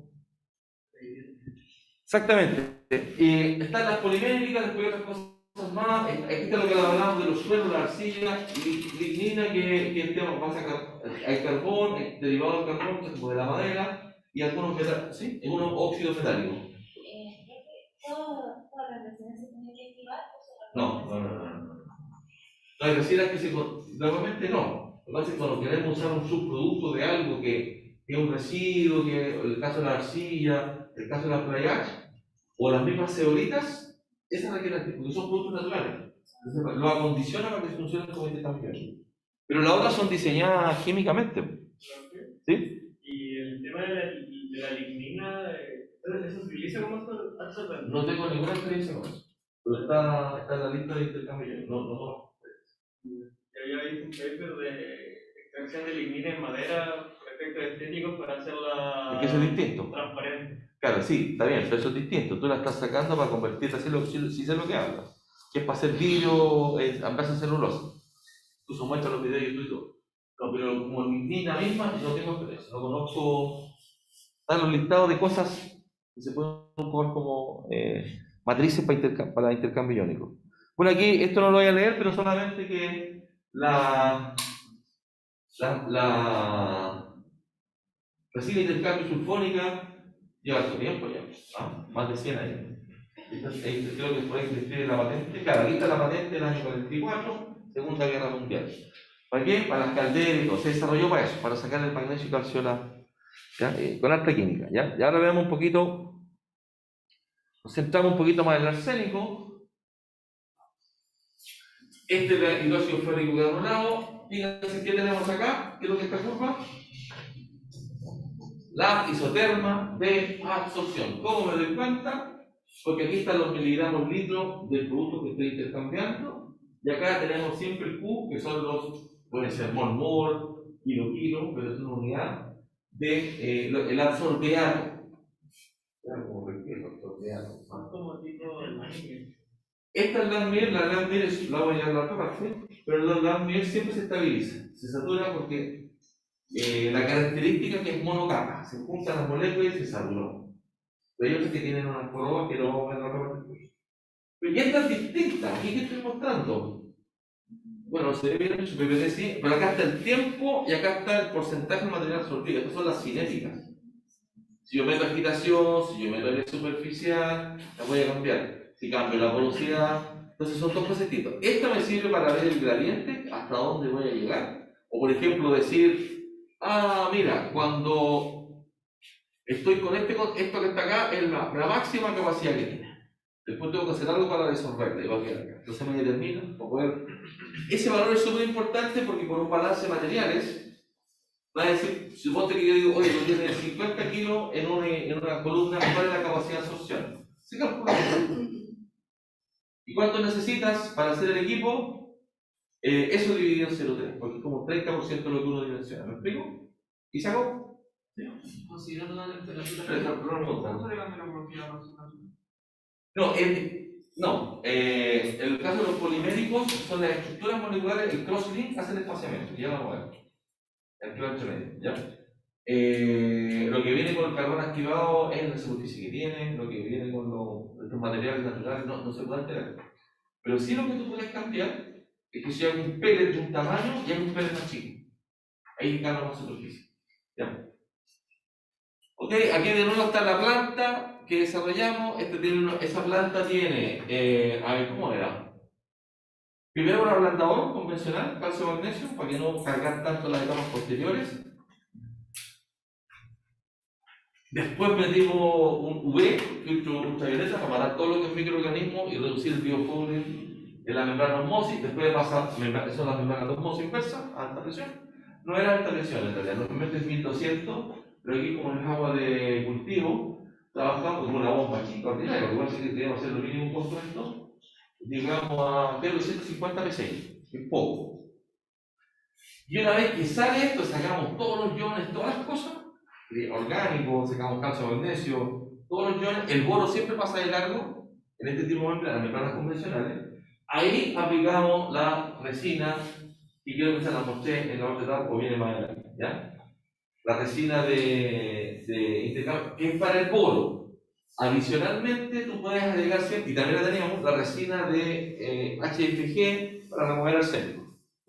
Speaker 1: Exactamente. Y están las poliméricas, después otras cosas más. Aquí está lo que hablamos de los suelos, la arcilla, lignina, que el tema pasa al carbón, derivado del carbón, que es como de la madera, y algunos metales, ¿sí? Algunos óxidos metálicos.
Speaker 3: ¿Todas las versiones se tienen que activar o
Speaker 1: No. Hay resinas que normalmente no. Lo que pasa es que cuando queremos usar un subproducto de algo que es un residuo, que el caso de la arcilla, el caso de la fly ash, o las mismas zeolitas, esas requieren porque son productos naturales. Entonces, lo acondiciona para que funcionen como intercambiables. Pero las otras son diseñadas químicamente. ¿Sí?
Speaker 4: Y el tema de la lignina, ¿eso se utiliza como absorbente?
Speaker 1: No tengo ninguna experiencia con eso. Pero está en la lista de intercambiables. No.
Speaker 4: Yo había visto un paper de extracción de lignina en madera por efectos estéticos para hacerla
Speaker 1: es que eso es distinto.
Speaker 4: Transparente.
Speaker 1: Claro, sí, está bien, pero eso es distinto. Tú la estás sacando para convertirla, si sé lo que hablas, que es para hacer vidrio en base a celulosa. Incluso muestran los videos de YouTube y todo. No, pero como lignina misma, no tengo experiencia, no conozco. Están los listados de cosas que se pueden ocupar como matrices para intercambio iónico. Bueno, aquí esto no lo voy a leer, pero solamente que la resina intercambio sulfónica lleva su tiempo ya, más de 100 años. Creo que por ahí se describe la patente. Claro, aquí está la patente del año 44, Segunda Guerra Mundial. ¿Para qué? Para las calderas y todo. Se desarrolló para eso, para sacar el magnesio y calcio con alta química. ¿Ya? Y ahora veamos un poquito, nos centramos un poquito más en el arsénico. Este es el hidróxido férrico granulado. Fíjense qué tenemos acá, ¿qué es lo que esta curva? La isoterma de absorción. ¿Cómo me doy cuenta? Porque aquí están los miligramos litros del producto que estoy intercambiando. Y acá tenemos siempre el Q, que son puede ser mol, kilo, pero es una unidad de el absorbeado. ¿Cómo requiere el absorbeado?
Speaker 4: Como tipo el maní.
Speaker 1: Esta Landmier, la voy a llevar a la otra parte, pero la Landmier siempre se estabiliza, se satura porque la característica que es monocapa, se juntan las moléculas y se saturó. Pero hay otros que tienen una joroba que lo vamos a ver en la otra parte. Pero ya está distinta, aquí que estoy mostrando. Bueno, se ve bien su PPT, sí, pero acá está el tiempo y acá está el porcentaje de material absorbido. Estas son las cinéticas. Si yo meto agitación, si yo meto área superficial, la voy a cambiar. Si cambio la porosidad, entonces son dos cosas distintas. Esta me sirve para ver el gradiente, hasta dónde voy a llegar. O por ejemplo decir, mira, cuando estoy con esto que está acá, es la máxima capacidad que tiene. Después tengo que hacer algo para disolverla y va a quedar acá. Entonces me determino para poder. Ese valor es súper importante porque por un balance de materiales, va a decir, suponte que yo digo, oye, tú tienes 50 kilos en una columna, ¿cuál es la capacidad de absorción? Se calcula. ¿Y cuánto necesitas para hacer el equipo? Eso dividido en 0,3, porque es como 30% de lo que uno dimensiona. ¿Me explico? ¿Y se acabó?
Speaker 2: Considerando la temperatura.
Speaker 4: ¿Cómo sería la metrología más o menos?
Speaker 1: No, el caso de los poliméricos son las estructuras moleculares, el crosslink hace el espaciamiento, ya vamos a ver. El clutch medio, ¿ya? Lo que viene con el carbón activado es la superficie que tiene, lo que viene con estos materiales naturales no se puede alterar. Pero sí lo que tú puedes cambiar es que si hay un pellet de un tamaño y hay un pellet más chico. Ahí gana más superficie. ¿Ya? Ok, aquí de nuevo está la planta que desarrollamos. Esa planta tiene, a ver, ¿cómo era? Primero un ablandador convencional, calcio magnesio, para que no cargar tanto las etapas posteriores. Después metimos un UV, filtro ultravioleta, para matar todo lo que es microorganismos y reducir el biofouling en la membrana osmosis. Después pasa, son las membranas de osmosis inversa, a alta presión. No era alta presión en realidad, normalmente es 1200, pero aquí como es agua de cultivo, trabajamos con una bomba chica ordinaria, porque igual sí que queríamos hacer lo mínimo con esto, llegamos a 150 psi, que es poco. Y una vez que sale esto, sacamos todos los iones, todas las cosas, orgánicos, sacamos calcio, magnesio, todos los iones, el boro siempre pasa de largo, en este tipo de membranas, membranas convencionales. Ahí aplicamos la resina, y quiero que se la mostré en la otra etapa, o viene más adelante, ¿ya? La resina de intercambio, que es para el boro. Adicionalmente, tú puedes agregar, y también la teníamos, la resina de HFG para remover arsénico.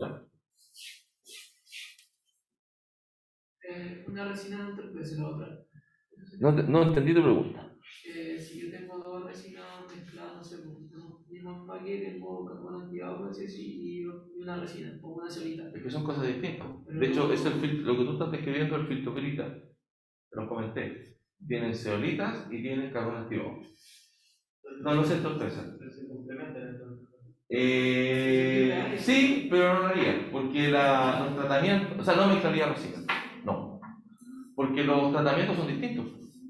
Speaker 2: Una resina no interpreta la otra.
Speaker 1: No entendí tu pregunta.
Speaker 2: Si yo tengo dos resinas mezcladas, no sé, mismo empaque, tengo carbón activado, por así decirlo, y una resina, o una ceolita.
Speaker 1: Es que son cosas distintas.
Speaker 2: Pero
Speaker 1: De hecho, es lo que tú estás describiendo es el filtoperita. Te lo comenté. Tienen ceolitas y tienen carbón activado. No sé sorpresa.
Speaker 4: Se complementan entonces.
Speaker 1: Sí, pero no lo haría, porque los tratamientos, o sea, no mezclaría resinas. No. Porque los tratamientos son distintos.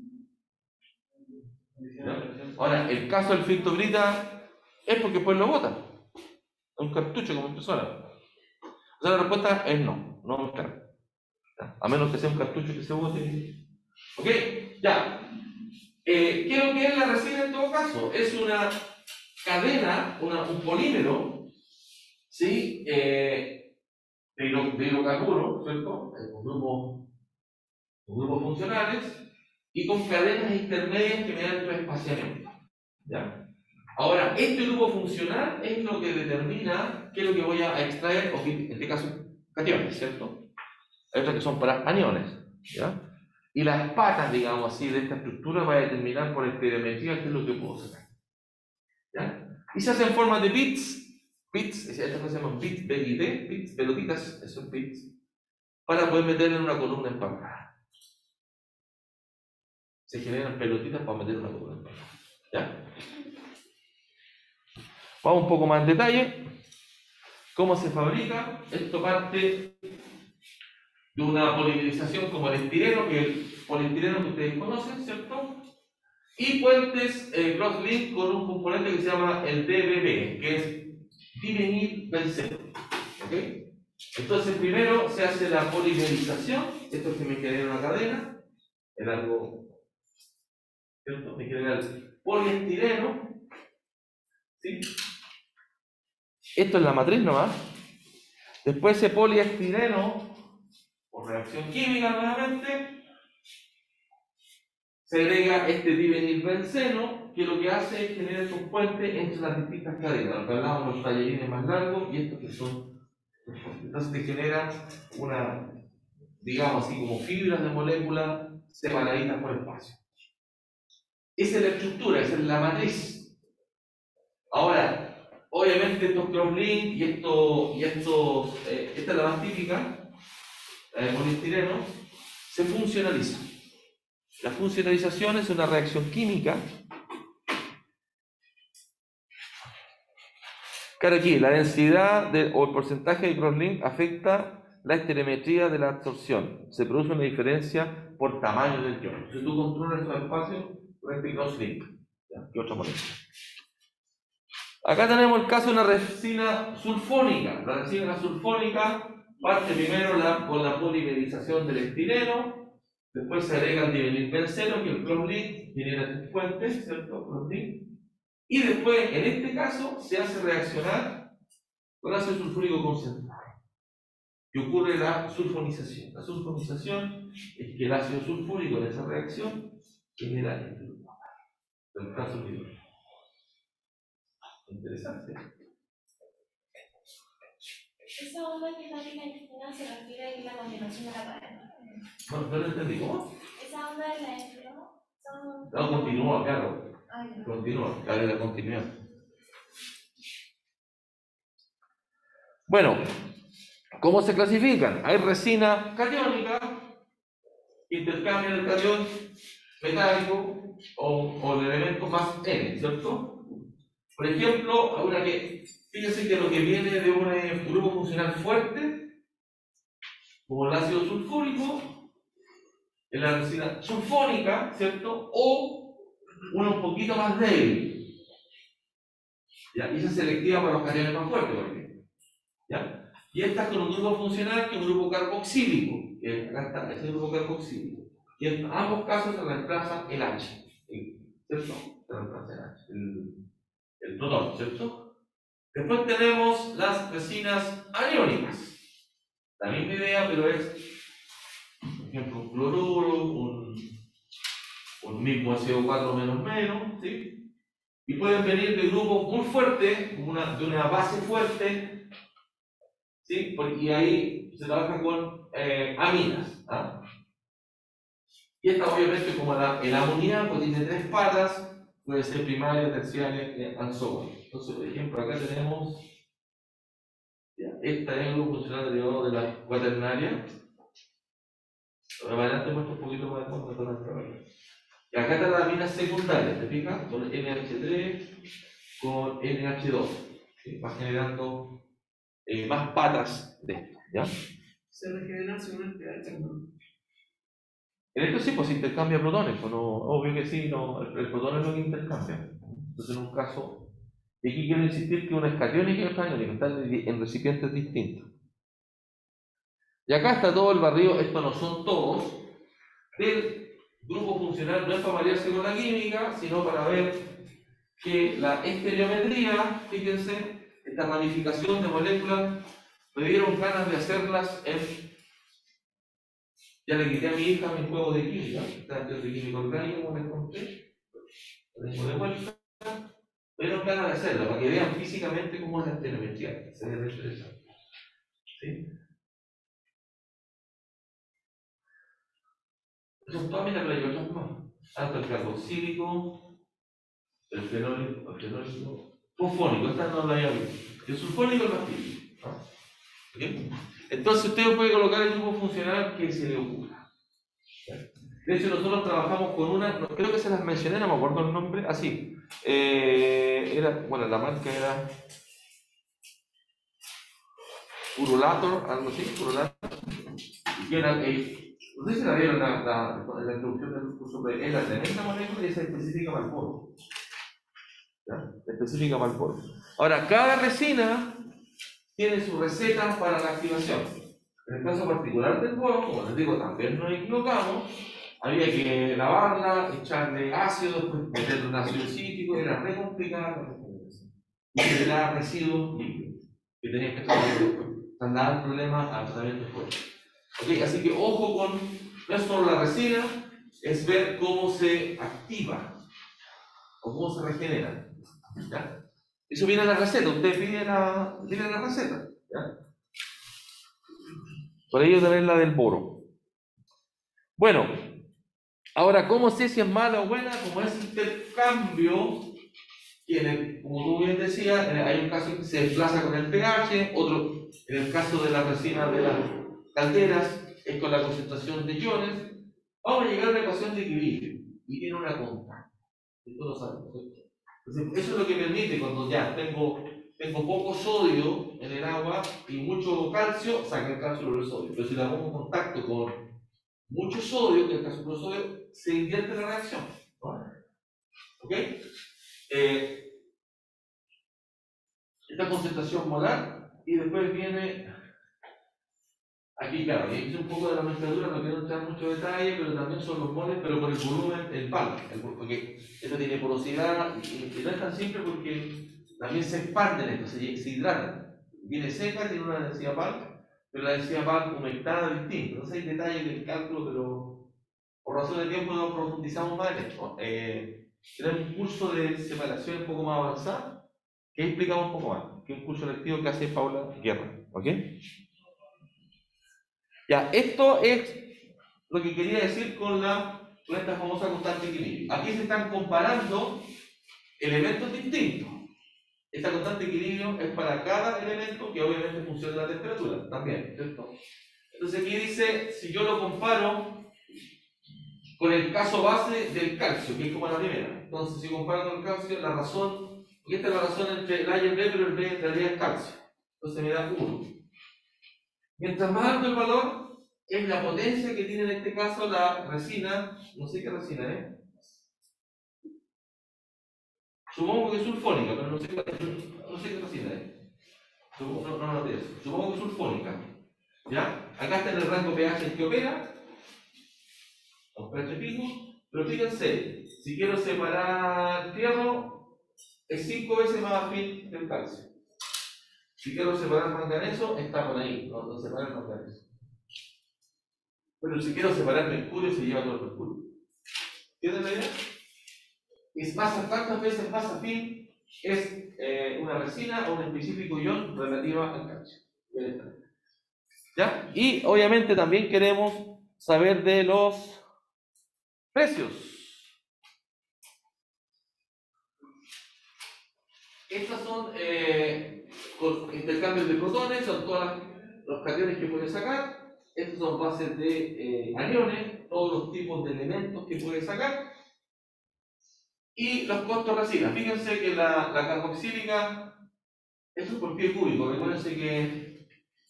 Speaker 1: ¿Ya? Ahora, el caso del filtoperita es porque después lo botan. Es un cartucho como impresora. O sea, la respuesta es no mezclar. A menos que sea un cartucho que se bote. ¿Ok? Ya. ¿Qué es lo que es la resina en todo caso? Es una cadena, un polímero, ¿sí? De hidrocarburos, ¿cierto? Con grupos funcionales y con cadenas intermedias que me dan tu espaciamiento. ¿Ya? Ahora, este grupo funcional es lo que determina qué es lo que voy a extraer, o en este caso, cationes, ¿cierto? Hay otras que son para aniones, ¿ya? Y las patas, digamos así, de esta estructura va a determinar por estereometría qué es lo que puedo sacar. ¿Ya? Y se hace en forma de bits, estas cosas se llaman bits, bits, pelotitas, esos bits, para poder meter en una columna empalmada. Se generan pelotitas para meter en una columna empalmada. ¿Ya? Vamos un poco más en detalle. ¿Cómo se fabrica? Esto parte de una polimerización como el estireno, que es el poliestireno que ustedes conocen, ¿cierto? Y puentes crosslink con un componente que se llama el DBB, que es divinilbenceno. ¿Ok? Entonces primero se hace la polimerización, esto es que me genera una cadena, el algo, ¿cierto? Me genera el poliestireno, ¿sí? Esto es la matriz nomás. Después ese poliestireno, por reacción química nuevamente, se agrega este divinilbenceno, que lo que hace es generar estos puentes entre las distintas cadenas. Lo que hablamos, los tallerines más largos y estos que son. Entonces te genera una, digamos así, como fibras de moléculas separaditas por espacio. Esa es la estructura, esa es la matriz. Ahora, obviamente estos crosslink y esta es la más típica, la de poliestireno, se funcionaliza. La funcionalización es una reacción química. Claro, aquí la densidad o el porcentaje de crosslink afecta la estereometría de la absorción. Se produce una diferencia por tamaño del ion. Si tú controlas el espacio con este crosslink, ¿qué otra molécula? Acá tenemos el caso de una resina sulfónica. La resina sulfónica parte primero con la polimerización del estireno, después se agrega el dimetilbenceno, que es el cross-link, tiene fuentes, ¿cierto? Cross-link. Y después, en este caso, se hace reaccionar con ácido sulfúrico concentrado. Y ocurre la sulfonización. La sulfonización es que el ácido sulfúrico en esa reacción genera el caso de interesante.
Speaker 3: Esa onda que está en la esquina se refiere a la continuación de la cadena.
Speaker 1: No lo entendí, ¿cómo?
Speaker 3: Esa onda de la esquina son...
Speaker 1: No, continúa, claro.
Speaker 3: Ay, no.
Speaker 1: Continúa, claro, la continuidad. Bueno, ¿cómo se clasifican? Hay resina catiónica, intercambian el catión metálico o el elemento más N, ¿cierto? Por ejemplo, una que, fíjense que lo que viene de un grupo funcional fuerte, como el ácido sulfúrico, es la resina sulfónica, ¿cierto? O una un poquito más débil. ¿Ya? Y esa es selectiva para los cationes más fuertes, por ejemplo. ¿Ya? Y esta es con un grupo funcional que es un grupo carboxílico. Que acá está, es el grupo carboxílico. Y en ambos casos se reemplaza el H. ¿Cierto? Se reemplaza el H. El proton, ¿cierto? Después tenemos las resinas aniónicas. La misma idea, pero es, por ejemplo, un cloruro, un mismo CO4 menos, ¿sí? Y pueden venir de grupos muy fuertes, de una base fuerte, ¿sí? Y ahí se trabaja con aminas. ¿Ah? Y esta, obviamente, como el amoníaco tiene 3 patas, puede ser primaria, terciaria, and so on. Entonces, por ejemplo, acá tenemos. Esta es el grupo funcional derivado de la cuaternaria. Adelante muestro un poquito más de fondo con la prueba. Y acá están las aminas secundarias, ¿te fijas? Con NH3, con NH2. ¿Sí? Va generando más patas de esto, ¿ya?
Speaker 2: Se regenera según el pH, ¿no?
Speaker 1: En esto sí, pues se intercambia protones, ¿o no? Obvio que sí, no, el protón es lo que intercambia. Entonces, en un caso, y aquí quiero insistir que uno es catiónico y otro aniónico, están en recipientes distintos. Y acá está todo el barrido, estos no son todos, del grupo funcional, no es para marearse con la química, sino para ver que la estereometría, fíjense, esta ramificación de moléculas, me dieron ganas de hacerlas en. Ya le quité a mi hija mi juego de química, de química orgánica, como les conté, lo tengo de vuelta. Me dieron ganas de hacerla, para que vean físicamente cómo es la estereometría, se ve interesante. ¿Sí? Son todas mis reglas más. Tanto el carboxílico, el fenólico, sulfónico, esta no la había visto. El sulfónico es más típico. ¿No? ¿Okay? Entonces usted puede colocar el grupo funcional que se le ocurra. De hecho, nosotros trabajamos con una, creo que se las mencioné, no me acuerdo el nombre, así. Bueno, la marca era Urulator, algo así, Urulator. Y era, no sé si la vieron la introducción del curso, pero es la tremenda molécula y es específica para el polvo. ¿Ya? Específica para el polvo. Ahora, cada resina tiene su receta para la activación. En el caso particular del polvo, como les digo, también nos equivocamos. Había que lavarla, echarle ácido, después meterle un ácido cítrico, era re complicado. Y generaba residuos líquidos que tenías que tratar después. Andaban problemas al tratamiento después. ¿Okay? Así que ojo con, no es solo la resina, es ver cómo se activa o cómo se regenera. ¿Ya? Eso viene en la receta, usted pide la receta. ¿Ya? Por ello también la del boro. Bueno, ahora, ¿cómo sé si es mala o buena? Como es intercambio, como tú bien decías, hay un caso que se desplaza con el pH, otro, en el caso de la resina de las calderas, es con la concentración de iones. Vamos a llegar a una ecuación de equilibrio y tiene una constante. Esto lo sabemos. Entonces, eso es lo que permite cuando ya tengo poco sodio en el agua y mucho calcio, saca el calcio por el sodio. Pero si le damos contacto con mucho sodio, que es el calcio por el sodio, se invierte la reacción. ¿No? ¿Ok? esta concentración molar, y después viene aquí, claro, y hice un poco de la nomenclatura, no quiero entrar en mucho detalle, pero también son los moles, pero por el volumen, el bulk, porque esto tiene porosidad, y no es tan simple porque también se expanden esto, se hidratan. Viene seca, tiene una densidad bulk, pero la densidad bulk humectada es distinta. Entonces hay detalles del cálculo, pero por razón de tiempo no profundizamos más en esto. Tenemos un curso de separación un poco más avanzado, que explicamos un poco más, que es un curso lectivo que hace Paula Guerra. ¿Ok? Ya, esto es lo que quería decir con esta famosa constante de equilibrio. Aquí se están comparando elementos distintos. Esta constante de equilibrio es para cada elemento que obviamente funciona la temperatura también, ¿cierto? Entonces aquí dice, si yo lo comparo con el caso base del calcio, que es como la primera. Entonces si comparo con el calcio, la razón, porque esta es la razón entre el A y el B, pero el B en realidad es calcio. Entonces me da 1. Mientras más alto el valor, es la potencia que tiene en este caso la resina, no sé qué resina es. Supongo que es sulfónica, pero no sé qué resina es. No de eso. Supongo que es sulfónica. ¿Ya? Acá está en el rango pH en que opera. Con pH pico. Pero fíjense, si quiero separar fierro, es 5 veces más afín que el calcio. Si quiero separar manganeso, está por ahí, no separar manganeso. Pero si quiero separar mercurio, se lleva todo el mercurio. ¿Entienden la idea? Es ¿cuántas veces más afín es una resina o un específico ion relativa al calcio? ¿Ya? Y obviamente también queremos saber de los precios. Estas son intercambios de protones, son todos los cationes que puedes sacar. Estos son bases de aniones, todos los tipos de elementos que puedes sacar. Y los costos resinas. Fíjense que la carboxílica, esto es por pie cúbico. Recuérdense que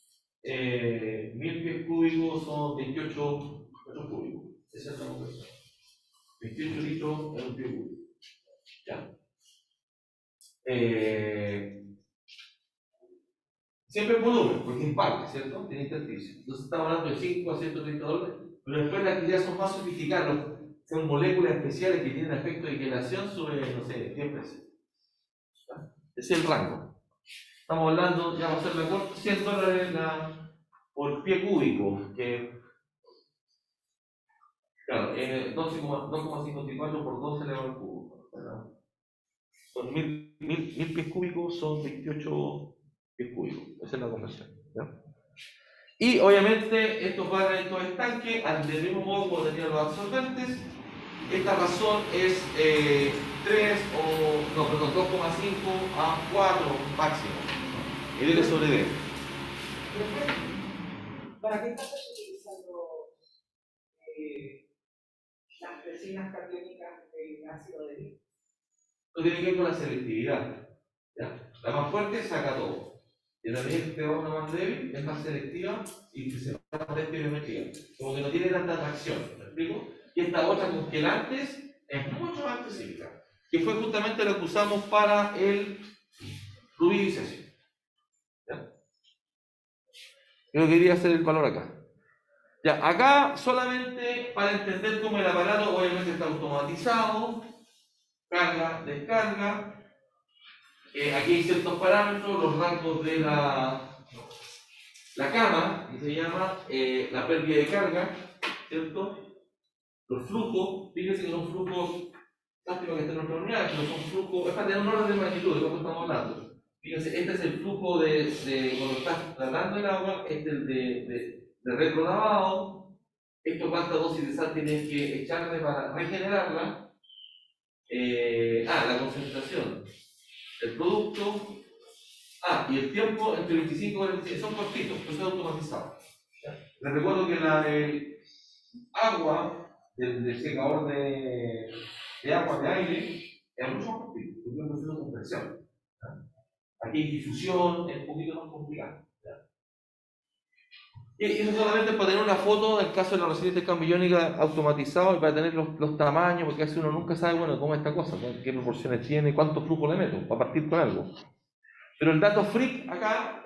Speaker 1: 1000 pies cúbicos son 28 metros cúbicos. Esa es la conversión. 28 litros en un pie cúbico. ¿Ya? Siempre en volumen, porque es parte, ¿cierto? Tiene intersticio. Entonces estamos hablando de 5 a $130, pero después las actividades son más sofisticadas, son moléculas especiales que tienen efecto de quelación sobre, no sé, 100 pesos. Ese es el rango. Estamos hablando, ya vamos a hacer la corta, $100 por pie cúbico, que, claro, 2,54 por 12 elevado al cubo. Son 1000 pies cúbicos, son 28 pies cúbicos. Esa es la conversión. ¿Ya? Y obviamente estos van a estos estanques, del mismo modo como tenían los absorbentes. Esta razón es 2,5 a 4 máximo. El L sobre D.
Speaker 5: ¿Para qué estás utilizando las resinas catiónicas del ácido de litio?
Speaker 1: Esto tiene que ver con la selectividad. ¿Ya? La más fuerte saca todo. Y la medida que te va una más débil es más selectiva y se va a más estereometría. Como que no tiene tanta atracción. ¿Me explico? Y esta otra con quelantes es mucho más específica. Que fue justamente lo que usamos para el rubí y cesio. ¿Ya? Yo quería hacer el valor acá. Ya, acá solamente para entender cómo el aparato obviamente está automatizado, carga, descarga. Aquí hay ciertos parámetros, los rangos de la cama, que se llama la pérdida de carga, ¿cierto? Los flujos, fíjense que son flujos, lástima que estén en nuestra unidad, pero son flujos, es para tener un orden de magnitud de cuánto estamos hablando. Fíjense, este es el flujo de cuando estás tratando el agua, este es el de retrolavado, esto cuánta dosis de sal tienes que echarle para regenerarla, la concentración, el producto, y el tiempo entre 25 y 45, son cortitos, eso es automatizado. Les recuerdo que el agua del secador de agua de aire es mucho más cortito, porque es un proceso de compresión. Aquí hay difusión, es un poquito más complicado. Y eso solamente para tener una foto del caso de la resistencia cambiónica automatizado y para tener los tamaños, porque así uno nunca sabe, bueno, cómo es esta cosa, qué proporciones tiene, cuánto flujo le meto, para partir con algo. Pero el dato freak acá,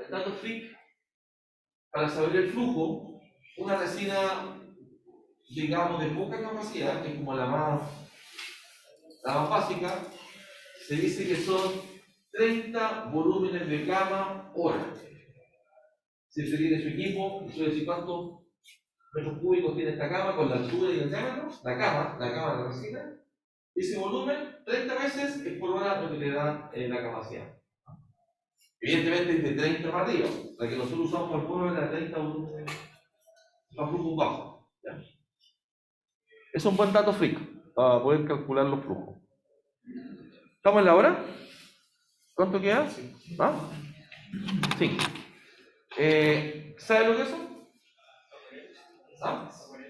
Speaker 1: para saber el flujo, una resina, digamos, de poca capacidad, que es como la más básica, se dice que son 30 volúmenes de cama hora. Si usted tiene su equipo, yo decir cuántos metros cúbicos tiene esta cama con la altura y el diámetro, la cama de la resina, ese volumen 30 veces es por hora lo que le da la capacidad. Evidentemente es de 30 para arriba, la que nosotros usamos por el pueblo es de 30 volúmenes para flujos bajos. ¿Ya? Es un buen dato freak para poder calcular los flujos. ¿Estamos en la hora? ¿Cuánto queda? ¿Ah? 5. ¿Sabe lo que es eso? ¿Ah?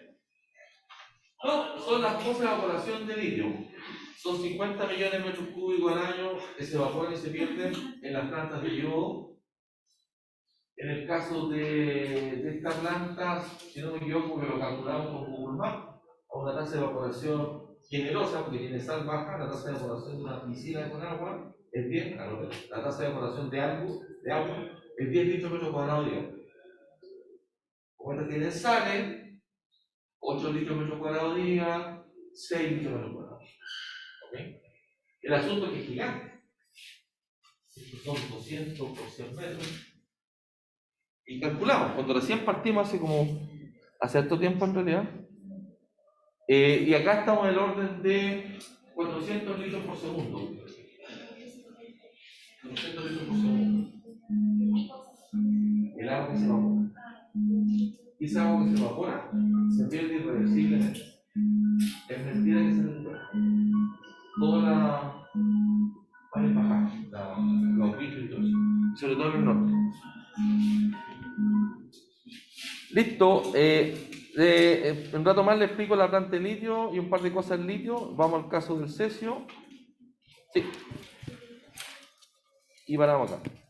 Speaker 1: No, son las cosas de evaporación de litio. Son 50 millones de metros cúbicos al año que se evaporan y se pierden en las plantas de yodo. En el caso de esta planta, si no me equivoco, que lo calculamos con Google Maps, a una tasa de evaporación generosa, porque tiene sal baja, la tasa de evaporación de una piscina con agua es 10, la tasa de evaporación de agua es 10 litros por metro cuadrado día. Como esta tiene sales, 8 litros por metro cuadrado día, 6 litros por metro cuadrado. ¿Okay? El asunto es que es gigante. Estos son 200 por 100 metros. Y calculamos, cuando recién partimos hace harto tiempo en realidad, y acá estamos en el orden de 400 litros por segundo. 400 litros por segundo. El agua que se evapora. Y esa agua que se evapora se pierde irreversiblemente. Es mentira que se recupera. Toda la varias bajadas, los bichos y todo eso. Sobre todo en el norte. Listo. Un rato más le explico la planta de litio y un par de cosas en litio. Vamos al caso del cesio. Sí. Y paramos acá.